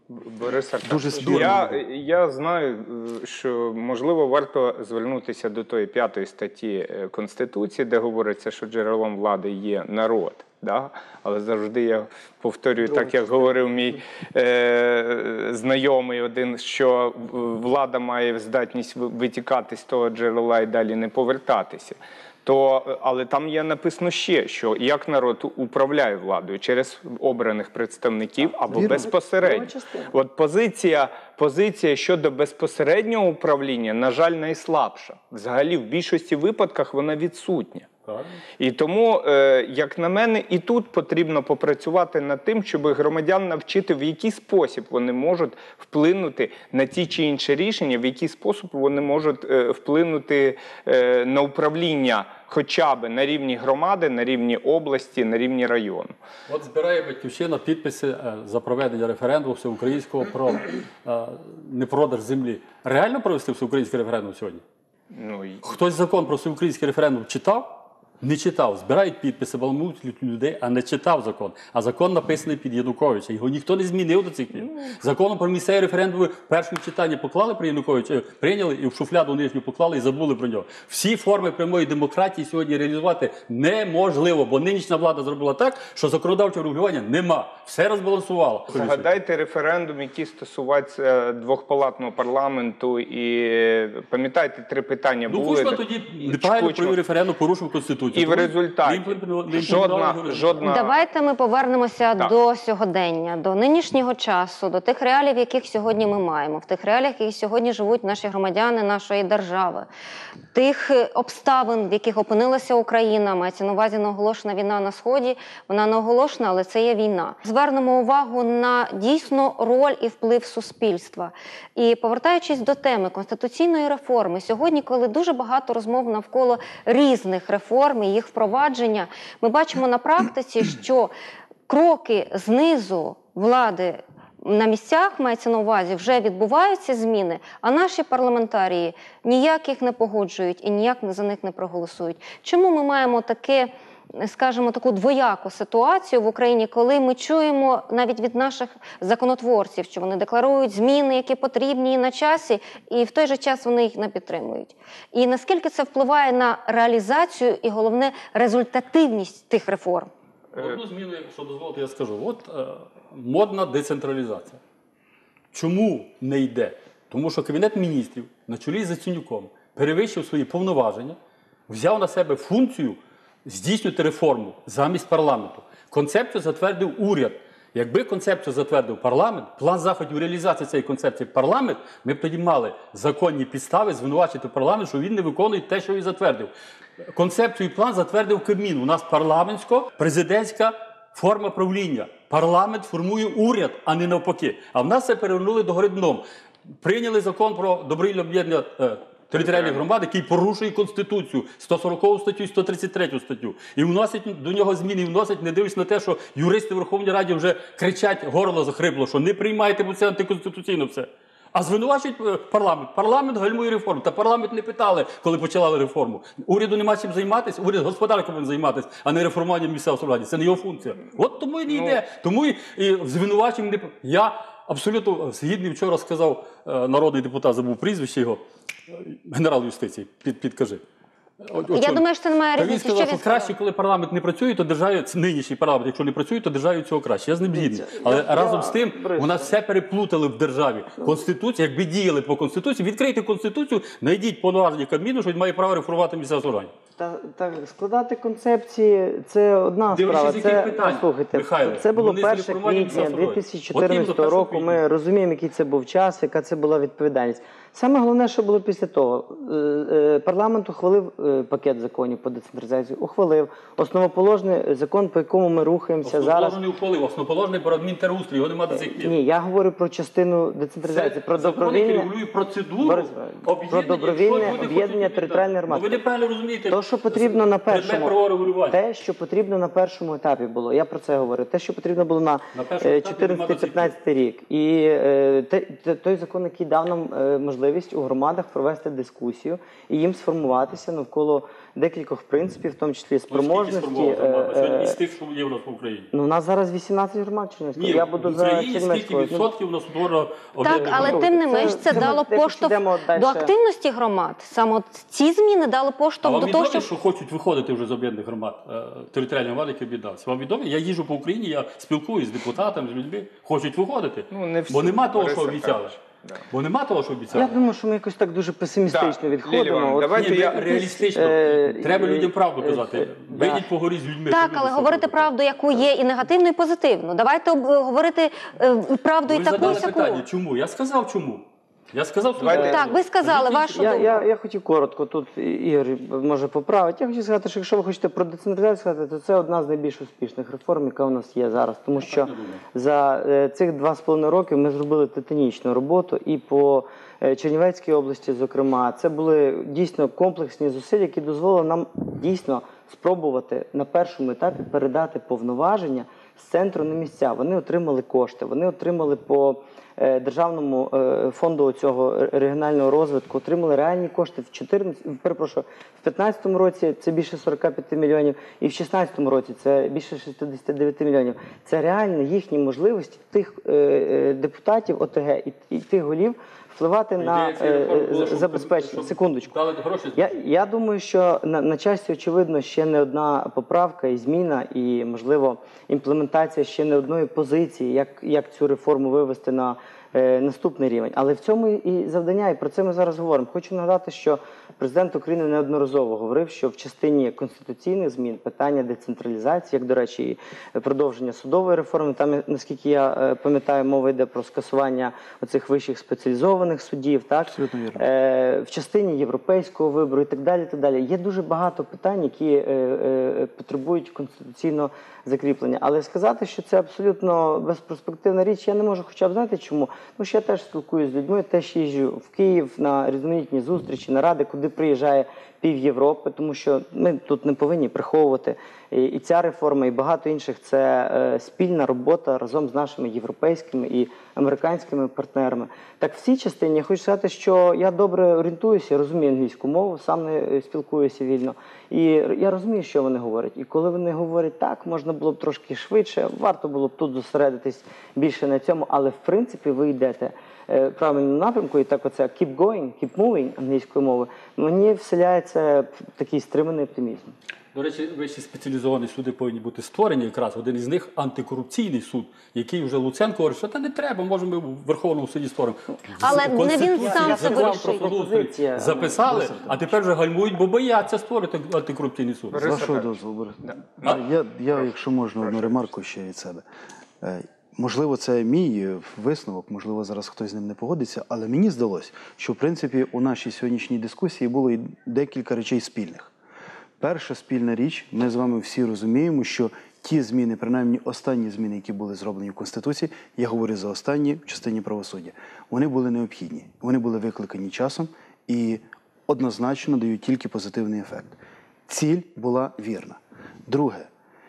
Борис Аркадійович, я, я знаю, що, можливо, варто звернутися до тої п'ятої статті Конституції, де говориться, що джерелом влади є народ. Да? Але завжди я повторюю, так як говорив мій е, знайомий один, що влада має здатність витікати з того джерела і далі не повертатися. То, але там є написано ще, що як народ управляє владою через обраних представників або безпосередньо. От позиція, позиція щодо безпосереднього управління, на жаль, найслабша. Взагалі, в більшості випадках вона відсутня. І тому, як на мене, і тут потрібно попрацювати над тим, щоб громадян навчити, в який спосіб вони можуть вплинути на ті чи інші рішення, в який спосіб вони можуть вплинути на управління хоча б на рівні громади, на рівні області, на рівні району. От збирає «Батьківщина» підписи за проведення референдуму всеукраїнського про непродаж землі. Реально провести всеукраїнський референдум сьогодні? Ну, Хтось закон про всеукраїнський референдум читав? Не читав. Збирають підписи, баламутять людей, а не читав закон. А закон написаний під Януковича. Його ніхто не змінив до цих пір. Законом про місцеві референдуми в першому читанні поклали при Януковича, прийняли і в шуфляду нижню поклали і забули про нього. Всі форми прямої демократії сьогодні реалізувати неможливо, бо нинішня влада зробила так, що законодавчого регулювання нема. Все розбалансувало. Згадайте референдум, який стосувався двохпалатного парламенту, і пам'ятаєте, три питання ну, були. Ну, тоді неправильно провів референдум, порушив Конституцію. І в результаті жодна, жодна... Давайте ми повернемося так. до сьогодення, до нинішнього часу, до тих реалій, в яких сьогодні ми маємо, в тих реаліях, в яких сьогодні живуть наші громадяни нашої держави, тих обставин, в яких опинилася Україна, мається на увазі неоголошена війна на Сході, вона не оголошена, але це є війна. Звернемо увагу на дійсну роль і вплив суспільства. І повертаючись до теми конституційної реформи, сьогодні, коли дуже багато розмов навколо різних реформ, їх впровадження, ми бачимо на практиці, що кроки знизу влади на місцях, мається на увазі, вже відбуваються зміни, а наші парламентарії ніяк їх не погоджують і ніяк за них не проголосують. Чому ми маємо таке, скажімо, таку двояку ситуацію в Україні, коли ми чуємо навіть від наших законотворців, що вони декларують зміни, які потрібні і на часі, і в той же час вони їх не підтримують. І наскільки це впливає на реалізацію і, головне, результативність тих реформ? Одну зміну, якщо дозволите, я скажу. От е, модна децентралізація. Чому не йде? Тому що Кабінет міністрів на чолі з Яценюком перевищив свої повноваження, взяв на себе функцію здійснювати реформу замість парламенту. Концепцію затвердив уряд. Якби концепцію затвердив парламент, план заходів реалізації цієї концепції парламент, ми б тоді мали законні підстави звинувачити парламент, що він не виконує те, що він затвердив. Концепцію і план затвердив Кабмін. У нас парламентсько-президентська форма правління. Парламент формує уряд, а не навпаки. А в нас це перевернули догори дном. Прийняли закон про добровільне об'єднання територіальних громад, який порушує Конституцію, сто сорокову статтю і сто тридцять третю статтю. І вносять до нього зміни, і вносять, не дивлячись на те, що юристи в Верховній Раді вже кричать, горло захрипло, що не приймайте, бо це антиконституційно все. А звинувачують парламент. Парламент гальмує реформу. Та парламент не питали, коли почали реформу. Уряду нема чим займатися, уряд господаркою повинен займатися, а не реформуванням місцевого самоврядування. Це не його функція. От тому і не йде. Тому і, і звинувачуємо не... Я абсолютно згідний, вчора сказав е, народний депутат, забув прізвище його, генерал юстиції, під, підкажи. О, о, Я думаю, що це немає різниці. Він сказав, що, що краще, коли парламент не працює, то державі, нинішній парламент, якщо не працює, то державі цього краще. Я з ним згідний. Але я, разом я, з тим, у нас все переплутали в державі. Конституція, якби діяли по Конституції, відкрийте Конституцію, знайдіть повноваження Кабміну, що він має право реформувати місцеве самоврядування. Та, так, складати концепції – це одна справа. Це, слухайте, Михайле, це було перше квітня дві тисячі чотирнадцятого року. Ми розуміємо, який це був час, яка це була відповідальність. Саме головне, що було після того. Парламент ухвалив пакет законів по децентралізації, ухвалив основоположний закон, по якому ми рухаємося зараз. Основоположний ухвалив, основоположний про адмінтерустрій, його нема до цих пір. Ні, я говорю про частину децентралізації, про добровільне, процедуру, про добровільне об'єднання територіальної громади. Ви неправильно розумієте. То, що потрібно на першому, те, що потрібно на першому етапі було, я про це говорю, те, що потрібно було на чотирнадцятий-п'ятнадцятий рік. І е, те, той закон, який дав нам е, можливість у громадах провести дискусію, і їм їм сформуватися навколо декількох принципів, в тому числі спроможності. Сьогодні із тих, що є в нас в Україні. Ну, у нас зараз вісімнадцять громад Чернівської. Ні, Я буду в Україні за скільки відсотків у нас утворено Так, але тим не менш це дало поштовх до активності громад. Саме от ці зміни дали поштовх а до вам того, відомо, що... що хочуть виходити вже з об'єднаних громад, територіальні громади, які об'єдналися? Вам відомо? Я їжджу по Україні, я спілкуюся з депутатами, з людьми, хочуть виходити. Ну, не всі, бо нема того, що Борисе обіцяли. Михайлович. Да. Бо нема того, що обіцяли. Я думаю, що ми якось так дуже песимістично Да. відходимо. Лілія, От, давайте Ні, я- я реалістично. Е, Треба е, людям правду е, казати. е, Вийдіть поговоріть з людьми. Так, щоб люди але говорити слухали. правду, яку є, і негативну, і позитивну. Давайте об- говорити е, правду і Ви таку, і задали сяку. питання, чому? Я сказав, чому. Я сказав, що... Давайте- Так, ви сказали вашу Я, думку. я, я хотів коротко, тут Ігор може поправити. Я хотів сказати, що якщо ви хочете про децентралізацію сказати, то це одна з найбільш успішних реформ, яка у нас є зараз. Тому що за е, цих два з половиною роки ми зробили титанічну роботу і по е, Чернівецькій області, зокрема. Це були дійсно комплексні зусилля, які дозволили нам дійсно спробувати на першому етапі передати повноваження з центру на місця. Вони отримали кошти, вони отримали по е, Державному е, фонду цього регіонального розвитку, отримали реальні кошти в чотирнадцятому, перепрошую, в п'ятнадцятому році це більше сорок п'ять мільйонів, і в шістнадцятому році це більше шістдесят дев'ять мільйонів. Це реально їхні можливості тих е, е, депутатів ОТГ і, і тих голів впливати на е, е, забезпечення. Секундочку. Я, я думаю, що на, на часі, очевидно, ще не одна поправка і зміна, і, можливо, імплементація ще не одної позиції, як, як цю реформу вивести на е, наступний рівень. Але в цьому і завдання, і про це ми зараз говоримо. Хочу нагадати, що президент України неодноразово говорив, що в частині конституційних змін питання децентралізації, як, до речі, і продовження судової реформи, там, наскільки я е, пам'ятаю, мова йде про скасування оцих вищих спеціалізованих судів, так? Е, в частині європейського вибору і так далі, так далі. Є дуже багато питань, які е, е, потребують конституційного закріплення. Але сказати, що це абсолютно безперспективна річ, я не можу. Хоча б знаєте чому? Тому що я теж спілкуюся з людьми, теж їжджу в Київ на різноманітні зустрічі, наради, куди приїжджає пів Європи, тому що ми тут не повинні приховувати. І, і ця реформа, і багато інших – це е, спільна робота разом з нашими європейськими і американськими партнерами. Так в цій частині я хочу сказати, що я добре орієнтуюся, розумію англійську мову, сам не спілкуюся вільно. І я розумію, що вони говорять. І коли вони говорять так, можна було б трошки швидше, варто було б тут зосередитись більше на цьому, але в принципі ви йдете в правильному напрямку, і так оце keep going, keep moving англійською мовою, мені вселяється такий стриманий оптимізм. До речі, вищі спеціалізовані суди повинні бути створені якраз. Один із них антикорупційний суд, який вже Луценко говорить, що та не треба, може ми в Верховному суді створимо. Але не він сам це вирішив. Записали, а тепер вже гальмують, бо бояться створити антикорупційний суд. З вашого дозволу, Борис. Я, я, якщо можна, одну ремарку ще від себе. Можливо, це мій висновок, можливо, зараз хтось з ним не погодиться, але мені здалося, що, в принципі, у нашій сьогоднішній дискусії було і декілька речей спільних. Перша спільна річ, ми з вами всі розуміємо, що ті зміни, принаймні останні зміни, які були зроблені в Конституції, я говорю за останні в частині правосуддя, вони були необхідні, вони були викликані часом і однозначно дають тільки позитивний ефект. Ціль була вірна. Друге.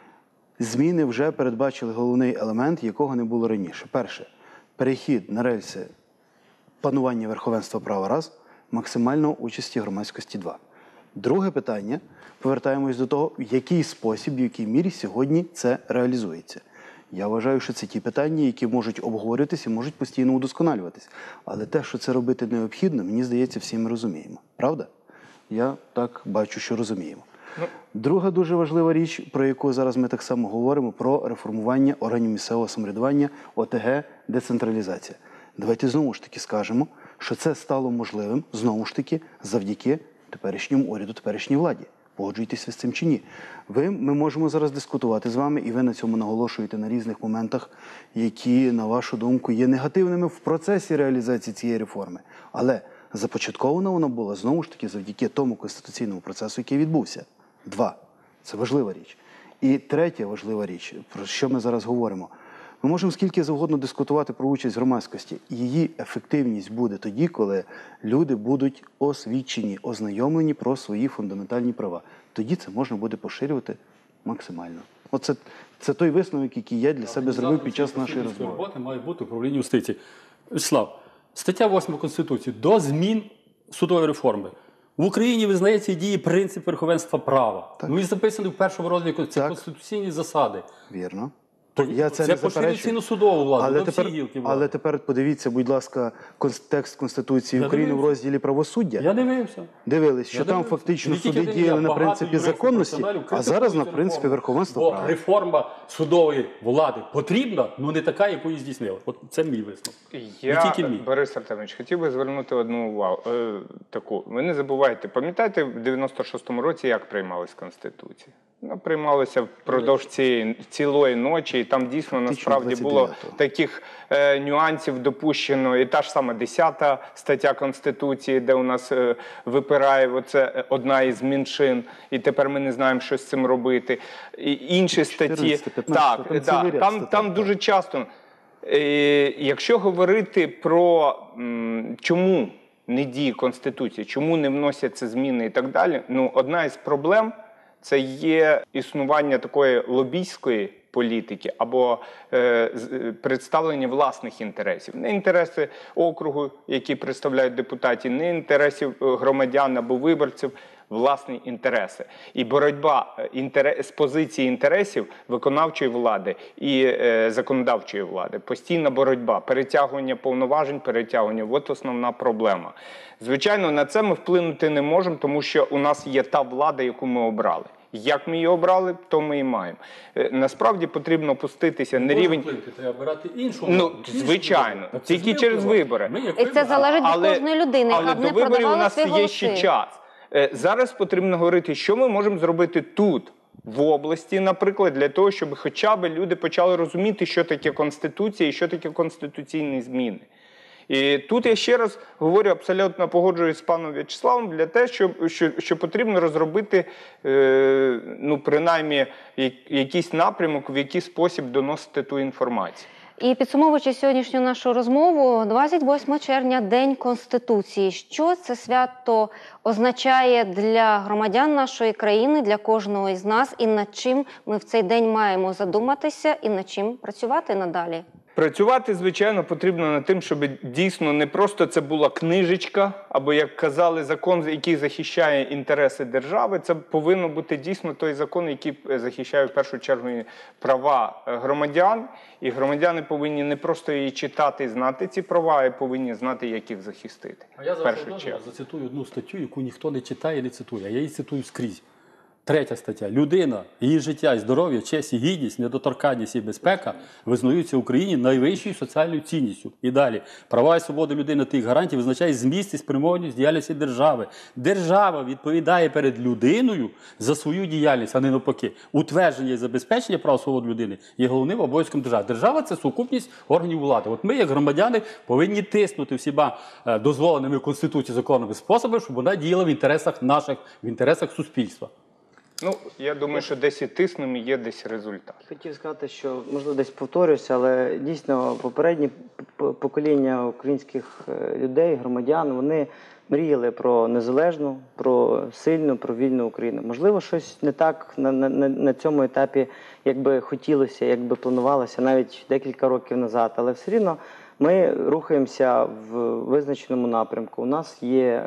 Зміни вже передбачили головний елемент, якого не було раніше. Перше – перехід на рельси панування верховенства права раз, максимальної участі громадськості два. Друге питання – повертаємось до того, в який спосіб, в якій мірі сьогодні це реалізується. Я вважаю, що це ті питання, які можуть обговорюватися і можуть постійно удосконалюватися. Але те, що це робити необхідно, мені здається, всі ми розуміємо. Правда? Я так бачу, що розуміємо. Друга дуже важлива річ, про яку зараз ми так само говоримо, про реформування органів місцевого самоврядування, ОТГ, децентралізація. Давайте знову ж таки скажемо, що це стало можливим, знову ж таки, завдяки теперішньому уряду, теперішній владі. Погоджуєтесь ви з цим чи ні? Ви, ми можемо зараз дискутувати з вами, і ви на цьому наголошуєте на різних моментах, які, на вашу думку, є негативними в процесі реалізації цієї реформи. Але започатковано вона була, знову ж таки, завдяки тому конституційному процесу, який відбувся. Два. Це важлива річ. І третя важлива річ, про що ми зараз говоримо. Ми можемо скільки завгодно дискутувати про участь громадськості. Її ефективність буде тоді, коли люди будуть освічені, ознайомлені про свої фундаментальні права. Тоді це можна буде поширювати максимально. Оце це той висновок, який я для себе зробив під час нашої розмови. Роботи має бути управління юстиції. Вячеслав, стаття восьма Конституції. До змін судової реформи В Україні визнається і діє принцип верховенства права. Так. Він записаний в першому розділі, це конституційні засади. Вірно. То Я це це не поширює цінну судову владу, але до тепер, всі гілки влади. але тепер подивіться, будь ласка, текст Конституції Я України дивився. в розділі правосуддя. Я дивився. Дивились, що Я там дивився. фактично Не тільки суди один, діяли я на багато принципі юристів, законності, професіоналів а зараз на критикують принципі реформу. верховенства Бо права. реформа судової влади потрібна, але не така, яку її здійснили. От це мій висновок. Я, не тільки мій. Борис Артемович, хотів би звернути одну увагу. Е, таку. Ви не забувайте, пам'ятаєте, в дев'яносто шостому році як приймалась Конституція? Вона приймалася впродовж цієї цілої ночі, і там дійсно насправді було таких е, нюансів допущено. І та ж сама десята стаття Конституції, де у нас е, випирає оце одна із меншин, і тепер ми не знаємо, що з цим робити. І інші статті, так, там, так, там, там дуже часто. Е, якщо говорити про м, чому не діє Конституція, чому не вносяться зміни і так далі, ну, одна із проблем – це є існування такої лобійської політики або е, представлення власних інтересів. Не інтереси округу, які представляють депутатів, не інтересів громадян або виборців, власні інтереси. І боротьба з позиції інтересів виконавчої влади і е, законодавчої влади. Постійна боротьба, перетягування повноважень, перетягування – от основна проблема. Звичайно, на це ми вплинути не можемо, тому що у нас є та влада, яку ми обрали. Як ми її обрали, то ми і маємо. Насправді потрібно опуститися на рівень... Треба обирати іншу. Ну, звичайно, тільки через вибори. І це залежить від кожної людини, яка б не продавала свої голоси. Але до виборів у нас є ще час. Зараз потрібно говорити, що ми можемо зробити тут, в області, наприклад, для того, щоб хоча б люди почали розуміти, що таке Конституція і що таке конституційні зміни. І тут я ще раз говорю, абсолютно погоджуюсь з паном В'ячеславом, для те, що, що, що потрібно розробити, е, ну, принаймні, якийсь напрямок, в який спосіб доносити ту інформацію. І підсумовуючи сьогоднішню нашу розмову, двадцять восьмого червня – День Конституції. Що це свято означає для громадян нашої країни, для кожного із нас, і над чим ми в цей день маємо задуматися, і над чим працювати надалі? Працювати, звичайно, потрібно над тим, щоб дійсно не просто це була книжечка, або, як казали, закон, який захищає інтереси держави. Це повинен бути дійсно той закон, який захищає в першу чергу права громадян. І громадяни повинні не просто її читати і знати ці права, а й повинні знати, як їх захистити. А я зацитую одну статтю, яку ніхто не читає і не цитує, а я її цитую скрізь. Третя стаття. Людина, її життя і здоров'я, честь і гідність, недоторканність і безпека визнаються в Україні найвищою соціальною цінністю. І далі. Права і свободи людини тих гарантій визначає зміст і спрямованість діяльності держави. Держава відповідає перед людиною за свою діяльність, а не навпаки. Утвердження і забезпечення прав свобод людини є головним обов'язком держави. Держава – це сукупність органів влади. От ми, як громадяни, повинні тиснути всіма дозволеними в Конституції законними способами, щоб вона діяла в інтересах наших, в інтересах суспільства. Ну, я думаю, що десь і тиснемо, є десь результат. Хотів сказати, що, можливо, десь повторюся, але дійсно попередні покоління українських людей, громадян, вони мріяли про незалежну, про сильну, про вільну Україну. Можливо, щось не так на, на, на цьому етапі, як би хотілося, як би планувалося навіть декілька років назад, але все рівно ми рухаємося в визначеному напрямку. У нас є е,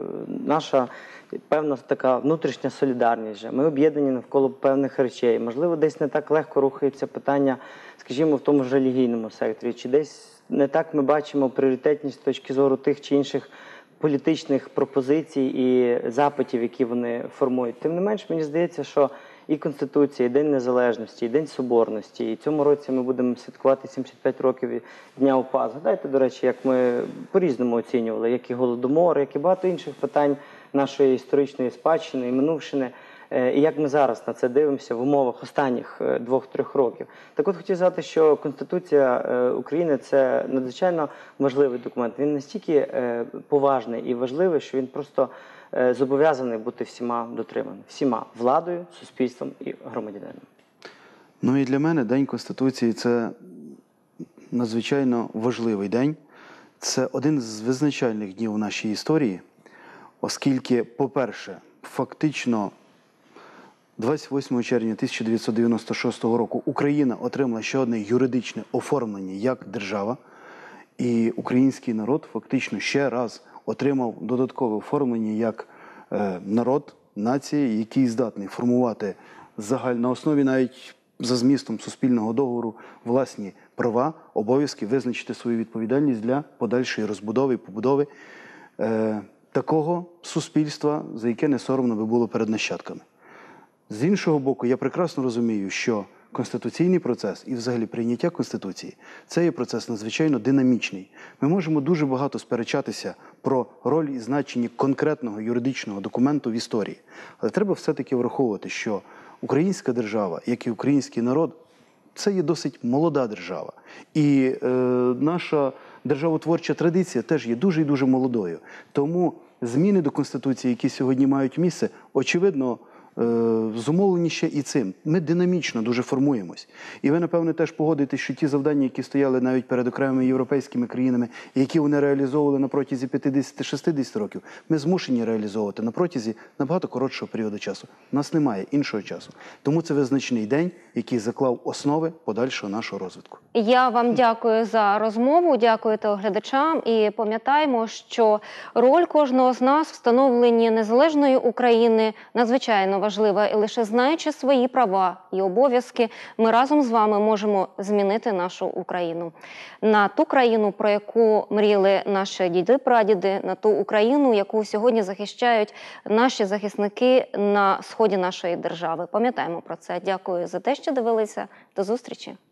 наша певна така внутрішня солідарність. Ми об'єднані навколо певних речей. Можливо, десь не так легко рухається питання, скажімо, в тому ж релігійному секторі, чи десь не так ми бачимо пріоритетність з точки зору тих чи інших політичних пропозицій і запитів, які вони формують. Тим не менш, мені здається, що і Конституція, і День Незалежності, і День Соборності. І цьому році ми будемо святкувати сімдесят п'ять років Дня УПА. Згадайте, до речі, як ми по-різному оцінювали, як і Голодомор, як і багато інших питань нашої історичної спадщини і минувшини. І як ми зараз на це дивимося в умовах останніх двох-трьох років. Так от хотів сказати, що Конституція України – це надзвичайно важливий документ. Він настільки поважний і важливий, що він просто зобов'язаний бути всіма дотриманим. Всіма – владою, суспільством і громадянами. Ну і для мене День Конституції – це надзвичайно важливий день. Це один з визначальних днів у нашій історії, оскільки, по-перше, фактично двадцять восьмого червня тисяча дев'ятсот дев'яносто шостого року Україна отримала ще одне юридичне оформлення як держава, і український народ фактично ще раз отримав додаткове оформлення як е, народ, нація, який здатний формувати загаль... на основі навіть за змістом суспільного договору власні права, обов'язки, визначити свою відповідальність для подальшої розбудови і побудови е, такого суспільства, за яке не соромно би було перед нащадками. З іншого боку, я прекрасно розумію, що конституційний процес і взагалі прийняття Конституції – це є процес надзвичайно динамічний. Ми можемо дуже багато сперечатися про роль і значення конкретного юридичного документу в історії. Але треба все-таки враховувати, що українська держава, як і український народ, це є досить молода держава. І е, наша державотворча традиція теж є дуже і дуже молодою. Тому зміни до Конституції, які сьогодні мають місце, очевидно, зумовлені ще і цим. Ми динамічно дуже формуємось. І ви, напевне, теж погодитесь, що ті завдання, які стояли навіть перед окремими європейськими країнами, які вони реалізовували на протязі п'ятдесят-шістдесят років, ми змушені реалізовувати на протязі набагато коротшого періоду часу. У нас немає іншого часу. Тому це визначний день, який заклав основи подальшого нашого розвитку. Я вам дякую за розмову, дякую телеглядачам і пам'ятаємо, що роль кожного з нас в становленні незалежної України надзвичайно важлива, і лише знаючи свої права і обов'язки, ми разом з вами можемо змінити нашу Україну. На ту країну, про яку мріяли наші діди-прадіди, на ту Україну, яку сьогодні захищають наші захисники на сході нашої держави. Пам'ятаємо про це. Дякую за те, що дивилися. До зустрічі.